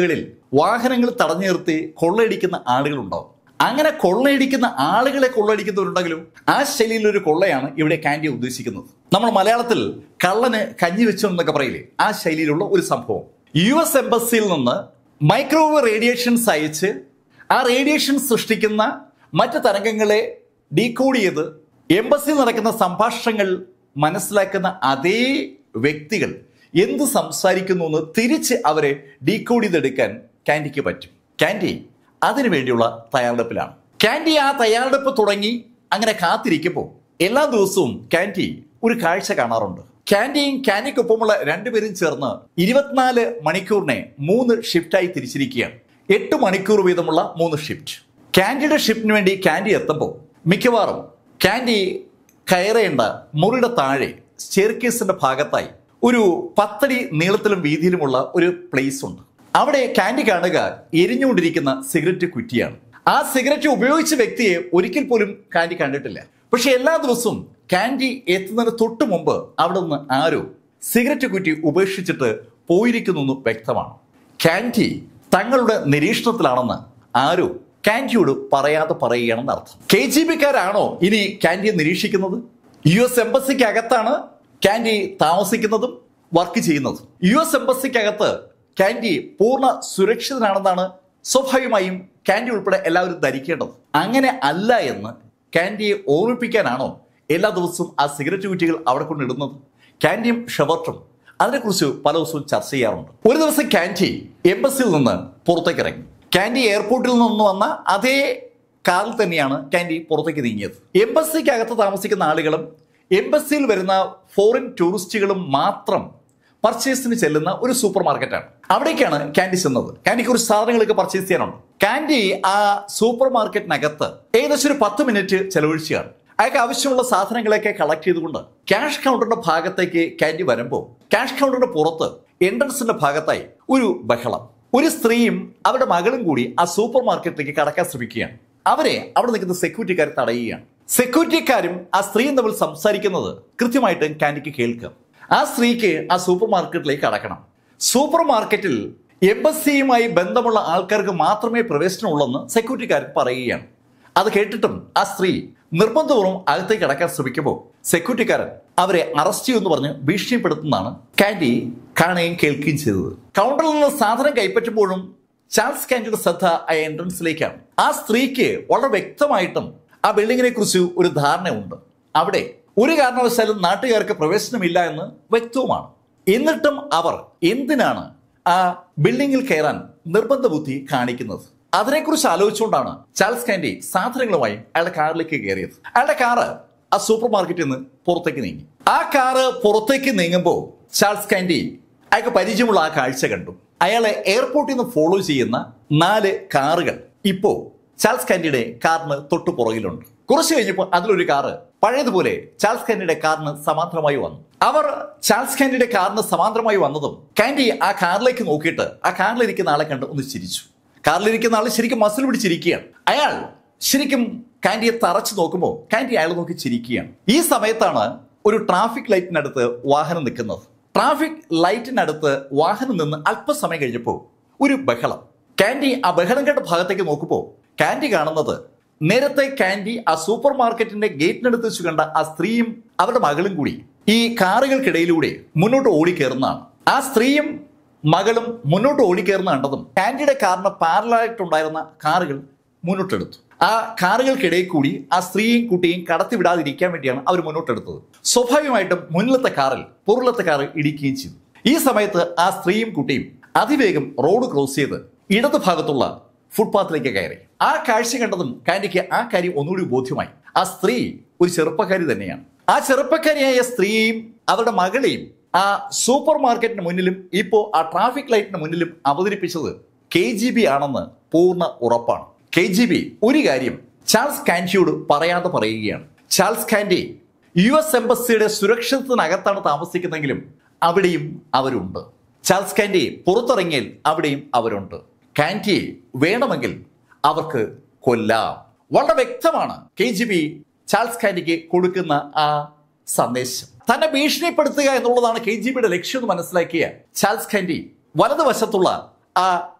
വാഹനങ്ങൾ തടഞ്ഞു നിർത്തി കൊള്ളയടിക്കുന്ന ആളുകളുണ്ടാവും. അങ്ങനെ കൊള്ളയടിക്കുന്ന ആളുകളെ കൊള്ളയടിക്കുന്നവരുണ്ടെങ്കിലും ആ ശൈലിയിലൊരു കൊള്ളയാണ് ഇവിടെ കാൻഡി ഉദ്ദേശിക്കുന്നത്. നമ്മൾ മലയാളത്തിൽ കള്ളന് കഞ്ഞി വെച്ചു എന്നൊക്കെ പറയില്ലേ, ആ ശൈലിയിലുള്ള ഒരു സംഭവം. യു എസ് എംബസിയിൽ നിന്ന് മൈക്രോവേവ് റേഡിയേഷൻസ് അയച്ച് ആ റേഡിയേഷൻ സൃഷ്ടിക്കുന്ന മറ്റ് തരംഗങ്ങളെ ഡീകോഡ് ചെയ്ത് എംബസിയിൽ നടക്കുന്ന സംഭാഷണങ്ങൾ മനസ്സിലാക്കുന്ന അതേ വ്യക്തികൾ എന്ത് സംസാരിക്കുന്നു എന്ന് തിരിച്ച് അവരെ ഡീകോഡ് ചെയ്തെടുക്കാൻ കാൻഡിക്ക് പറ്റും. കാൻഡി അതിനു വേണ്ടിയുള്ള തയ്യാറെടുപ്പിലാണ്. കാൻഡി ആ തയ്യാറെടുപ്പ് തുടങ്ങി അങ്ങനെ കാത്തിരിക്കുമ്പോൾ എല്ലാ ദിവസവും കാൻഡി ഒരു കാഴ്ച കാണാറുണ്ട്. കാൻഡിയും കാൻഡിക്കൊപ്പമുള്ള രണ്ടുപേരും ചേർന്ന് ഇരുപത്തിനാല് മണിക്കൂറിനെ മൂന്ന് ഷിഫ്റ്റായി തിരിച്ചിരിക്കുകയാണ്. എട്ട് മണിക്കൂർ വീതമുള്ള മൂന്ന് ഷിഫ്റ്റ്. കാൻഡിയുടെ ഷിഫ്റ്റിന് വേണ്ടി കാൻഡി എത്തുമ്പോൾ മിക്കവാറും കാൻഡി കയറേണ്ട മുറിയുടെ താഴെ സ്റ്റെയർകേസിന്റെ ഭാഗത്തായി ഒരു പത്തടി നീളത്തിലും വീതിയിലുമുള്ള ഒരു പ്ലേസ് ഉണ്ട്. അവിടെ കാൻഡി കാണുക എരിഞ്ഞുകൊണ്ടിരിക്കുന്ന സിഗരറ്റ് കുറ്റിയാണ്. ആ സിഗരറ്റ് ഉപയോഗിച്ച വ്യക്തിയെ ഒരിക്കൽ പോലും കാൻഡി കണ്ടിട്ടില്ല. പക്ഷെ എല്ലാ ദിവസവും കാൻഡി എത്തുന്നതിന് തൊട്ട് മുമ്പ് അവിടെ നിന്ന് ആരോ സിഗരറ്റ് കുറ്റി ഉപേക്ഷിച്ചിട്ട് പോയിരിക്കുന്നു വ്യക്തമാണ്. കാൻഡി തങ്ങളുടെ നിരീക്ഷണത്തിലാണെന്ന് ആരോ കാൻഡിയോട് പറയാതെ പറയുകയാണെന്ന് അർത്ഥം. കെ ജി ബിക്കാരാണോ ഇനി കാൻഡിയെ നിരീക്ഷിക്കുന്നത്? യു എസ് എംബസിക്ക് അകത്താണ് കാൻഡി താമസിക്കുന്നതും വർക്ക് ചെയ്യുന്നതും. യു എസ് എംബസിക്കകത്ത് കാൻഡി പൂർണ്ണ സുരക്ഷിതനാണെന്നാണ് സ്വാഭാവികമായും കാൻഡി ഉൾപ്പെടെ എല്ലാവരും ധരിക്കേണ്ടത്. അങ്ങനെ അല്ല എന്ന് കാൻഡിയെ ഓർമ്മിപ്പിക്കാനാണോ എല്ലാ ദിവസവും ആ സിഗരറ്റ് കുറ്റികൾ അവിടെ കൊണ്ടിടുന്നത്? കാൻഡിയും ഷെവർട്ടും അതിനെക്കുറിച്ച് പല ദിവസവും ചർച്ച ചെയ്യാറുണ്ട്. ഒരു ദിവസം കാൻഡി എംബസിയിൽ നിന്ന് പുറത്തേക്ക് ഇറങ്ങി. കാൻഡി എയർപോർട്ടിൽ നിന്ന് വന്ന അതേ കാറിൽ തന്നെയാണ് കാൻഡി പുറത്തേക്ക് നീങ്ങിയത്. എംബസിക്കകത്ത് താമസിക്കുന്ന ആളുകളും എംബസിയിൽ വരുന്ന ഫോറിൻ ടൂറിസ്റ്റുകളും മാത്രം പർച്ചേസിന് ചെല്ലുന്ന ഒരു സൂപ്പർ മാർക്കറ്റാണ്. അവിടേക്കാണ് കാൻഡി ചെന്നത്. കാൻഡിക്ക് കുറച്ച് സാധനങ്ങളൊക്കെ പർച്ചേസ് ചെയ്യാനുണ്ട്. കാൻഡി ആ സൂപ്പർ മാർക്കറ്റിനകത്ത് ഏകദേശം ഒരു പത്ത് മിനിറ്റ് ചെലവഴിച്ചാണ്. അയാൾക്ക് ആവശ്യമുള്ള സാധനങ്ങളൊക്കെ കളക്ട് ചെയ്തുകൊണ്ട് ക്യാഷ് കൗണ്ടറിന്റെ ഭാഗത്തേക്ക് കാൻഡി വരുമ്പോൾ ക്യാഷ് കൗണ്ടറിന്റെ പുറത്ത് എൻട്രൻസിന്റെ ഭാഗത്തായി ഒരു ബഹളം. ഒരു സ്ത്രീയും അവരുടെ മകളും കൂടി ആ സൂപ്പർ മാർക്കറ്റിലേക്ക് കടക്കാൻ ശ്രമിക്കുകയാണ്. അവരെ അവിടെ നിൽക്കുന്ന സെക്യൂരിറ്റിക്കാർ തടയുകയാണ്. സെക്യൂരിറ്റിക്കാരും ആ സ്ത്രീയും തമ്മിൽ സംസാരിക്കുന്നത് കൃത്യമായിട്ട് കാൻഡിക്ക് കേൾക്കാം. ആ സ്ത്രീക്ക് ആ സൂപ്പർ മാർക്കറ്റിലേക്ക് കടക്കണം. സൂപ്പർ മാർക്കറ്റിൽ എംബസിയുമായി ബന്ധമുള്ള ആൾക്കാർക്ക് മാത്രമേ പ്രവേശനമുള്ളെന്ന് സെക്യൂരിറ്റിക്കാർ പറയുകയാണ്. അത് കേട്ടിട്ടും ആ സ്ത്രീ നിർബന്ധപൂർവ്വം അകത്തേക്ക് കടക്കാൻ ശ്രമിക്കുമ്പോൾ സെക്യൂരിറ്റിക്കാരൻ അവരെ അറസ്റ്റ് ചെയ്യുമെന്ന് പറഞ്ഞ് ഭീഷണിപ്പെടുത്തുന്നതാണ് കാൻഡി കാണുകയും കേൾക്കുകയും ചെയ്തത്. കൗണ്ടറിൽ നിന്ന് സാധനം കൈപ്പറ്റുമ്പോഴും ചാൾസ് കാൻഡിയുടെ ശ്രദ്ധ ആ എൻട്രൻസിലേക്കാണ്. ആ സ്ത്രീക്ക് വളരെ വ്യക്തമായിട്ടും ആ ബിൽഡിങ്ങിനെ കുറിച്ച് ഒരു ധാരണയുണ്ട്. അവിടെ ഒരു കാരണവശാലും നാട്ടുകാർക്ക് പ്രവേശനമില്ല എന്ന് വ്യക്തവുമാണ്. എന്നിട്ടും അവർ എന്തിനാണ് ആ ബിൽഡിങ്ങിൽ കയറാൻ നിർബന്ധ ബുദ്ധി കാണിക്കുന്നത്? അതിനെക്കുറിച്ച് ആലോചിച്ചുകൊണ്ടാണ് ചാൾസ് കാൻഡി സാധനങ്ങളുമായി അയാളുടെ കാറിലേക്ക് കയറിയത്. അയാളുടെ കാറ് ആ സൂപ്പർ മാർക്കറ്റിൽ നിന്ന് പുറത്തേക്ക് നീങ്ങി. ആ കാറ് പുറത്തേക്ക് നീങ്ങുമ്പോൾ ചാൾസ് കാൻഡി അയാൾക്ക് പരിചയമുള്ള ആ കാഴ്ച കണ്ടു. അയാളെ എയർപോർട്ടിൽ നിന്ന് ഫോളോ ചെയ്യുന്ന നാല് കാറുകൾ ഇപ്പോ ചാൾസ് കാൻഡിയുടെ കാറിന് തൊട്ടു പുറകിലുണ്ട്. കുറച്ചു കഴിഞ്ഞപ്പോൾ അതിലൊരു കാറ് പഴയതുപോലെ ചാൾസ് കാൻഡിയുടെ കാറിന് സമാന്തരമായി വന്നു. അവർ ചാൾസ് കാൻഡിയുടെ കാറിന് സമാന്തരമായി വന്നതും കാൻഡി ആ കാറിലേക്ക് നോക്കിയിട്ട് ആ കാറിലിരിക്കുന്ന ആളെ കണ്ട് ഒന്ന് ചിരിച്ചു. കാറിലിരിക്കുന്ന ആൾ ശരിക്കും മസിൽ പിടിച്ചിരിക്കുകയാണ്. അയാൾ ശരിക്കും കാൻഡിയെ തറച്ചു നോക്കുമ്പോൾ കാൻഡി അയാൾ നോക്കി ചിരിക്കുകയാണ്. ഈ സമയത്താണ് ഒരു ട്രാഫിക് ലൈറ്റിനടുത്ത് വാഹനം നിൽക്കുന്നത്. ട്രാഫിക് ലൈറ്റിനടുത്ത് വാഹനം നിന്ന് അല്പസമയം കഴിഞ്ഞപ്പോൾ ഒരു ബഹളം. കാൻഡി ആ ബഹളം കേട്ട ഭാഗത്തേക്ക് നോക്കുമ്പോൾ കാൻഡി കാണുന്നത് നേരത്തെ കാൻഡി ആ സൂപ്പർ മാർക്കറ്റിന്റെ ഗേറ്റിനടുത്ത് വെച്ച് കണ്ട ആ സ്ത്രീയും അവരുടെ മകളും കൂടി ഈ കാറുകൾക്കിടയിലൂടെ മുന്നോട്ട് ഓടിക്കേറുന്നതാണ്. ആ സ്ത്രീയും മകളും മുന്നോട്ട് ഓടിക്കേറുന്ന കണ്ടതും കാൻഡിയുടെ കാറിന് പാരലായിട്ടുണ്ടായിരുന്ന കാറുകൾ മുന്നോട്ടെടുത്തു. ആ കാറുകൾക്കിടയിൽ കൂടി ആ സ്ത്രീയും കുട്ടിയും കടത്തിവിടാതിരിക്കാൻ വേണ്ടിയാണ് അവർ മുന്നോട്ടെടുത്തത്. സ്വാഭാവികമായിട്ടും മുന്നിലത്തെ കാറിൽ പുറകിലത്തെ കാറ് ഇടിക്കുകയും ചെയ്തു. ഈ സമയത്ത് ആ സ്ത്രീയും കുട്ടിയും അതിവേഗം റോഡ് ക്രോസ് ചെയ്ത് ഇടതു ഭാഗത്തുള്ള ഫുട്പാത്തിലേക്ക് കയറി. ആ കാഴ്ച കണ്ടതും കാൻഡിക്ക് ആ കാര്യം ഒന്നുകൂടി ബോധ്യമായി. ആ സ്ത്രീ ഒരു ചെറുപ്പക്കാരി തന്നെയാണ്. ആ ചെറുപ്പക്കാരിയായ സ്ത്രീയെയും അവരുടെ മകളെയും ആ സൂപ്പർ മാർക്കറ്റിന് മുന്നിലും ഇപ്പോ ആ ട്രാഫിക് ലൈറ്റിന് മുന്നിലും അവതരിപ്പിച്ചത് കെ ജി ബി ആണെന്ന് പൂർണ്ണ ഉറപ്പാണ്. കെ ജി ബി ഒരു കാര്യം ചാൾസ് കാൻഡിയോട് പറയാതെ പറയുകയാണ്. ചാൾസ് കാൻഡി യു എസ് എംബസിയുടെ സുരക്ഷിതത്തിനകത്താണ് താമസിക്കുന്നെങ്കിലും അവിടെയും അവരുണ്ട്. ചാൾസ് കാൻഡി പുറത്തിറങ്ങിയാൽ അവിടെയും അവരുണ്ട്. കാൻഡിയെ വേണമെങ്കിൽ അവർക്ക് കൊല്ലാം. വളരെ വ്യക്തമാണ് കെ ജി ബി ചാൾസ് കാൻഡിക്ക് കൊടുക്കുന്ന ആ സന്ദേശം. തന്നെ ഭീഷണിപ്പെടുത്തുക എന്നുള്ളതാണ് കെ ജി ബിയുടെ ലക്ഷ്യം എന്ന് മനസ്സിലാക്കിയ ചാൾസ് കാൻഡി വലതുവശത്തുള്ള ആ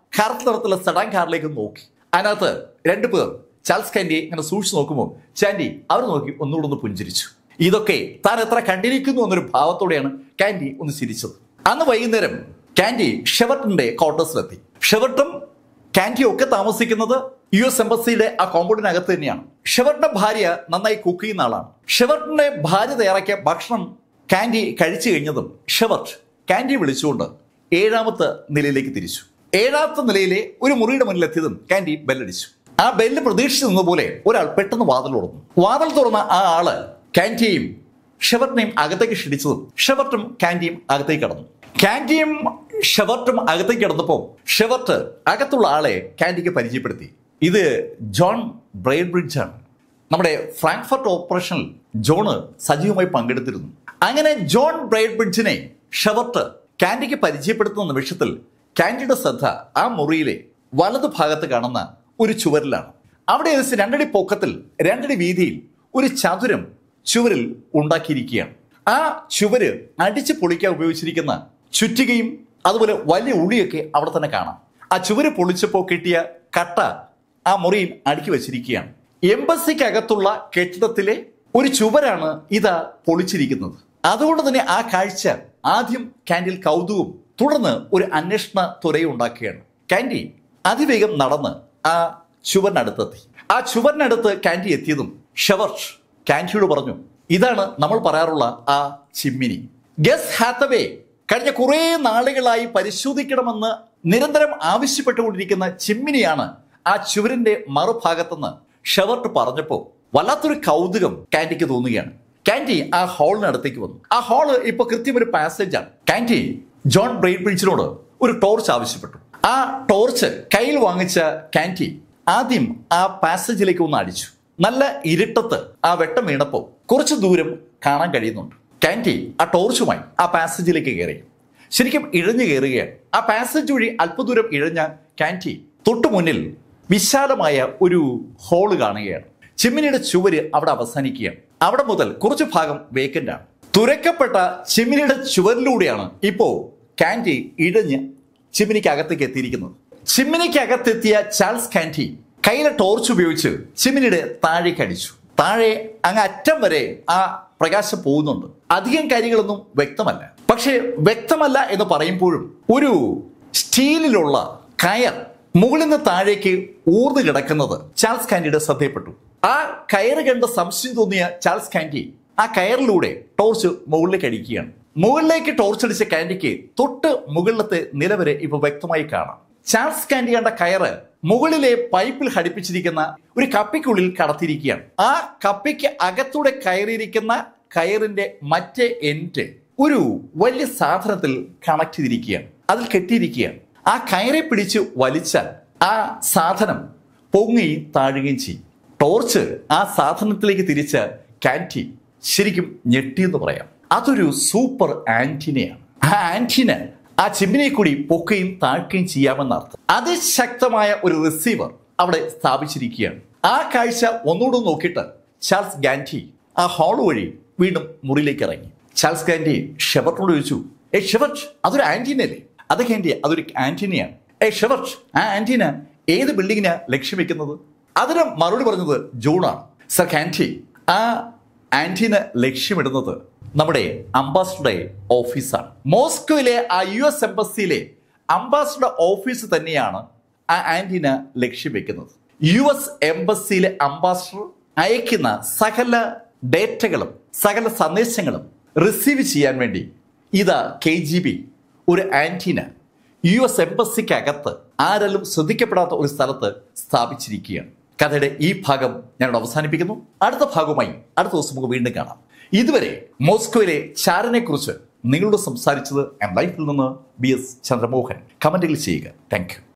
കറുത്ത നിറത്തിലുള്ള സെഡാൻ കാറിലേക്ക് നോക്കി. അതിനകത്ത് രണ്ടുപേർ ചാൾസ് കാൻഡിയെ ഇങ്ങനെ സൂക്ഷിച്ചു നോക്കുമ്പോൾ ചാൻഡി അവർ നോക്കി ഒന്നുകൂടെ ഒന്ന് പുഞ്ചിരിച്ചു. ഇതൊക്കെ താൻ എത്ര കണ്ടിരിക്കുന്നു എന്നൊരു ഭാവത്തോടെയാണ് കാൻഡി ഒന്ന് ചിരിച്ചത്. അന്ന് വൈകുന്നേരം കാൻഡി ഷെവർട്ടന്റെ ക്വാർട്ടേഴ്സിലെത്തി. ഷെവർട്ടും കാൻഡിയും ഒക്കെ താമസിക്കുന്നത് യു എസ് എംബസിയുടെ ആ കോമ്പൗണ്ടിനകത്ത് തന്നെയാണ്. ഷെവർട്ടന്റെ ഭാര്യ നന്നായി കുക്ക് ചെയ്യുന്ന ആളാണ്. ഷെവർട്ടന്റെ ഭാര്യ തയ്യാറാക്കിയ ഭക്ഷണം കാൻഡി കഴിച്ചു കഴിഞ്ഞതും ഷെവർട്ട് കാൻഡിയെ വിളിച്ചുകൊണ്ട് ഏഴാമത്തെ നിലയിലേക്ക് തിരിച്ചു. ഏഴാമത്തെ നിലയിലെ ഒരു മുറിയുടെ മുന്നിലെത്തിയതും കാൻഡി ബെല്ലടിച്ചു. ആ ബെല്ല് പ്രതീക്ഷിച്ചു നിന്നപോലെ ഒരാൾ പെട്ടെന്ന് വാതിൽ തുറന്നു. വാതിൽ തുറന്ന ആ ആള് കാൻഡിയെയും ഷെവർട്ടിനെയും അകത്തേക്ക് ക്ഷണിച്ചതും ഷെവർട്ടും കാൻഡിയും അകത്തേക്ക് കടന്നു. കാൻഡിയും ഷെവർട്ടും അകത്തേക്ക് കിടന്നപ്പോൾ ഷെവർട്ട് അകത്തുള്ള ആളെ കാൻഡിക്ക് പരിചയപ്പെടുത്തി. ഇത് ജോൺ ബ്രൈഡ്ബ്രിഡ്ജ് ആണ്. നമ്മുടെ ഫ്രാങ്ക്ഫർട്ട് ഓപ്പറേഷനിൽ ജോണ് സജീവമായി പങ്കെടുത്തിരുന്നു. അങ്ങനെ ജോൺ ബ്രൈഡ്ബ്രിഡ്ജിനെ ഷെവർട്ട് കാൻഡിക്ക് പരിചയപ്പെടുത്തുന്ന നിമിഷത്തിൽ കാൻഡിയുടെ ശ്രദ്ധ ആ മുറിയിലെ വലതു ഭാഗത്ത് കാണുന്ന ഒരു ചുവരിലാണ്. അവിടെ ഏകദേശം രണ്ടടി പൊക്കത്തിൽ രണ്ടടി വീതിയിൽ ഒരു ചതുരം ചുവരിൽ ഉണ്ടാക്കിയിരിക്കുകയാണ്. ആ ചുവര് അടിച്ച് പൊളിക്കാൻ ഉപയോഗിച്ചിരിക്കുന്ന ചുറ്റികയും അതുപോലെ വലിയ ഉളിയൊക്കെ അവിടെ തന്നെ കാണാം. ആ ചുവര് പൊളിച്ചപ്പോൾ കിട്ടിയ കട്ട ആ മുറിയിൽ അടുക്കി വെച്ചിരിക്കുകയാണ്. എംബസിക്കകത്തുള്ള കെട്ടിടത്തിലെ ഒരു ചുവരാണ് ഇതാ പൊളിച്ചിരിക്കുന്നത്. അതുകൊണ്ട് തന്നെ ആ കാഴ്ച ആദ്യം കാൻഡിയിൽ കൗതുകവും തുടർന്ന് ഒരു അന്വേഷണ ത്വരയും ഉണ്ടാക്കുകയാണ്. കാൻഡി അതിവേഗം നടന്ന് ആ ചുവരിനടുത്തെത്തി. ആ ചുവരിനടുത്ത് കാൻഡി എത്തിയതും ഷെവർട്ട് കാൻഡിയോട് പറഞ്ഞു, ഇതാണ് നമ്മൾ പറയാറുള്ള ആ ചിമ്മിനി. ഗസ് ഹാത്തവേ കഴിഞ്ഞ കുറേ നാളുകളായി പരിശോധിക്കണമെന്ന് നിരന്തരം ആവശ്യപ്പെട്ടുകൊണ്ടിരിക്കുന്ന ചിമ്മിനിയാണ് ആ ചുവരിന്റെ മറുഭാഗത്തെന്ന് ഷെവർട്ട് പറഞ്ഞപ്പോൾ വല്ലാത്തൊരു കൗതുകം കാൻഡിക്ക് തോന്നുകയാണ്. കാൻഡി ആ ഹാളിനടുത്തേക്ക് വന്നു. ആ ഹാള് ഇപ്പൊ കൃത്യം ഒരു പാസേജ് ആണ്. കാൻഡി ജോൺ ബ്രൈഡ്ബ്രിഡ്ജിനോട് ഒരു ടോർച്ച് ആവശ്യപ്പെട്ടു. ആ ടോർച്ച് കയ്യിൽ വാങ്ങിച്ച കാൻഡി ആദ്യം ആ പാസേജിലേക്ക് ഒന്ന് അടിച്ചു. നല്ല ഇരുട്ടത്ത് ആ വെട്ടം വീണപ്പോൾ കുറച്ചു ദൂരം കാണാൻ കഴിയുന്നുണ്ട്. കാൻഡി ആ ടോർച്ചുമായി ആ പാസേജിലേക്ക് കയറി. ശരിക്കും ഇഴഞ്ഞു കയറുകയാണ്. ആ പാസേജ് വഴി അല്പദൂരം ഇഴഞ്ഞ കാൻഡി തൊട്ടു മുന്നിൽ വിശാലമായ ഒരു ഹോള് കാണുകയാണ്. ചിമ്മിനിയുടെ ചുവര് അവിടെ അവസാനിക്കുകയാണ്. അവിടെ മുതൽ കുറച്ചു ഭാഗം വേക്കന്റ് ആണ്. തുരക്കപ്പെട്ട ചിമ്മിനിയുടെ ചുവരിലൂടെയാണ് ഇപ്പോ കാൻഡി ഇഴഞ്ഞ് ചിമ്മിനിക്ക് അകത്തേക്ക് എത്തിയിരിക്കുന്നത്. ചിമ്മിനിക്ക് അകത്തെത്തിയ ചാൾസ് കാൻഡി കയ്യിലെ ടോർച്ച് ഉപയോഗിച്ച് ചിമ്മിനിയുടെ താഴേക്ക് അടിച്ചു. താഴെ അങ്ങ് അറ്റം വരെ ആ പ്രകാശം പോകുന്നുണ്ട്. അധികം കാര്യങ്ങളൊന്നും വ്യക്തമല്ല. പക്ഷെ വ്യക്തമല്ല എന്ന് പറയുമ്പോഴും ഒരു സ്റ്റീലിലുള്ള കയർ മുകളിൽ നിന്ന് താഴേക്ക് ഊർന്നു കിടക്കുന്നത് ചാൾസ് കാൻഡിയുടെ ശ്രദ്ധയപ്പെട്ടു. ആ കയറ് കണ്ട് സംശയം തോന്നിയ ചാൾസ് കാൻഡി ആ കയറിലൂടെ ടോർച്ച് മുകളിലേക്ക് അടിക്കുകയാണ്. മുകളിലേക്ക് ടോർച്ച് അടിച്ച കാൻഡിക്ക് തൊട്ട് മുകളിലത്തെ നില വരെ ഇപ്പൊ വ്യക്തമായി കാണാം. ചാൾസ് കാൻഡി കണ്ട കയറ് മുകളിലെ പൈപ്പിൽ ഘടിപ്പിച്ചിരിക്കുന്ന ഒരു കപ്പിക്കുള്ളിൽ കടത്തിയിരിക്കുകയാണ്. ആ കപ്പിക്ക് അകത്തൂടെ കയറിയിരിക്കുന്ന കയറിന്റെ മറ്റേ എൻഡ് ഒരു വലിയ സാധനത്തിൽ കണക്ട് ചെയ്തിരിക്കുകയാണ്. അതിൽ കെട്ടിയിരിക്കുകയാണ്. ആ കയറെ പിടിച്ച് വലിച്ചാൽ ആ സാധനം പൊങ്ങുകയും താഴുകയും ചെയ്യും. ടോർച്ച് ആ സാധനത്തിലേക്ക് തിരിച്ച കാൻഡി ശരിക്കും ഞെട്ടിയെന്ന് പറയാം. അതൊരു സൂപ്പർ ആന്റിനയാണ്. ആ ആന്റിന ആ ചിമ്മിനിയെ കൂടി പൊക്കുകയും താഴ്ക്കുകയും ചെയ്യാമെന്നർത്ഥം. അതിശക്തമായ ഒരു റിസീവർ അവിടെ സ്ഥാപിച്ചിരിക്കുകയാണ്. ആ കാഴ്ച ഒന്നുകൂടെ നോക്കിയിട്ട് ചാൾസ് കാൻഡി ആ ഹാൾ വഴി വീണ്ടും മുറിയിലേക്ക് ഇറങ്ങി. ചാൾസ് കാൻഡി ഷെവർട്ടിനോട് ചോദിച്ചു, ഏ ഷെവർട്ട്, അതൊരു ആന്റിനല്ലേ? അത് കാൻഡി, അതൊരു ആന്റിനയാണ്. ഏ ഷെവർട്ട്, ആ ആന്റിന ഏത് ബിൽഡിങ്ങിനാ ലക്ഷ്യം വെക്കുന്നത്? അതിന് മറുപടി പറഞ്ഞത് ജോണാണ്. സർ കാൻഡി, ആ ആന്റിന ലക്ഷ്യമിടുന്നത് നമ്മുടെ അംബാസഡറുടെ ഓഫീസാണ്. മോസ്കോയിലെ ആ യു എസ് എംബസിയിലെ അംബാസഡർ ഓഫീസ് തന്നെയാണ് ആ ആന്റിന ലക്ഷ്യം വെക്കുന്നത്. യു എസ് എംബസിയിലെ അംബാസഡർ അയക്കുന്ന സകല ഡേറ്റകളും സകല സന്ദേശങ്ങളും റിസീവ് ചെയ്യാൻ വേണ്ടി ഇതാ കെ ജി ബി ഒരു ആന്റിന യു എസ് എംബസിക്കകത്ത് ആരെങ്കിലും ശ്രദ്ധിക്കപ്പെടാത്ത ഒരു സ്ഥലത്ത് സ്ഥാപിച്ചിരിക്കുകയാണ്. കഥയുടെ ഈ ഭാഗം ഞാനിവിടെ അവസാനിപ്പിക്കുന്നു. അടുത്ത ഭാഗവുമായി അടുത്ത ദിവസം നമുക്ക് വീണ്ടും കാണാം. ഇതുവരെ മോസ്കോയിലെ ചാരനെ കുറിച്ച് നിങ്ങളോട് സംസാരിച്ചത് എം ലൈഫിൽ നിന്ന് ബി എസ് ചന്ദ്രമോഹൻ. കമന്റുകൾ ചെയ്യുക. Thank U.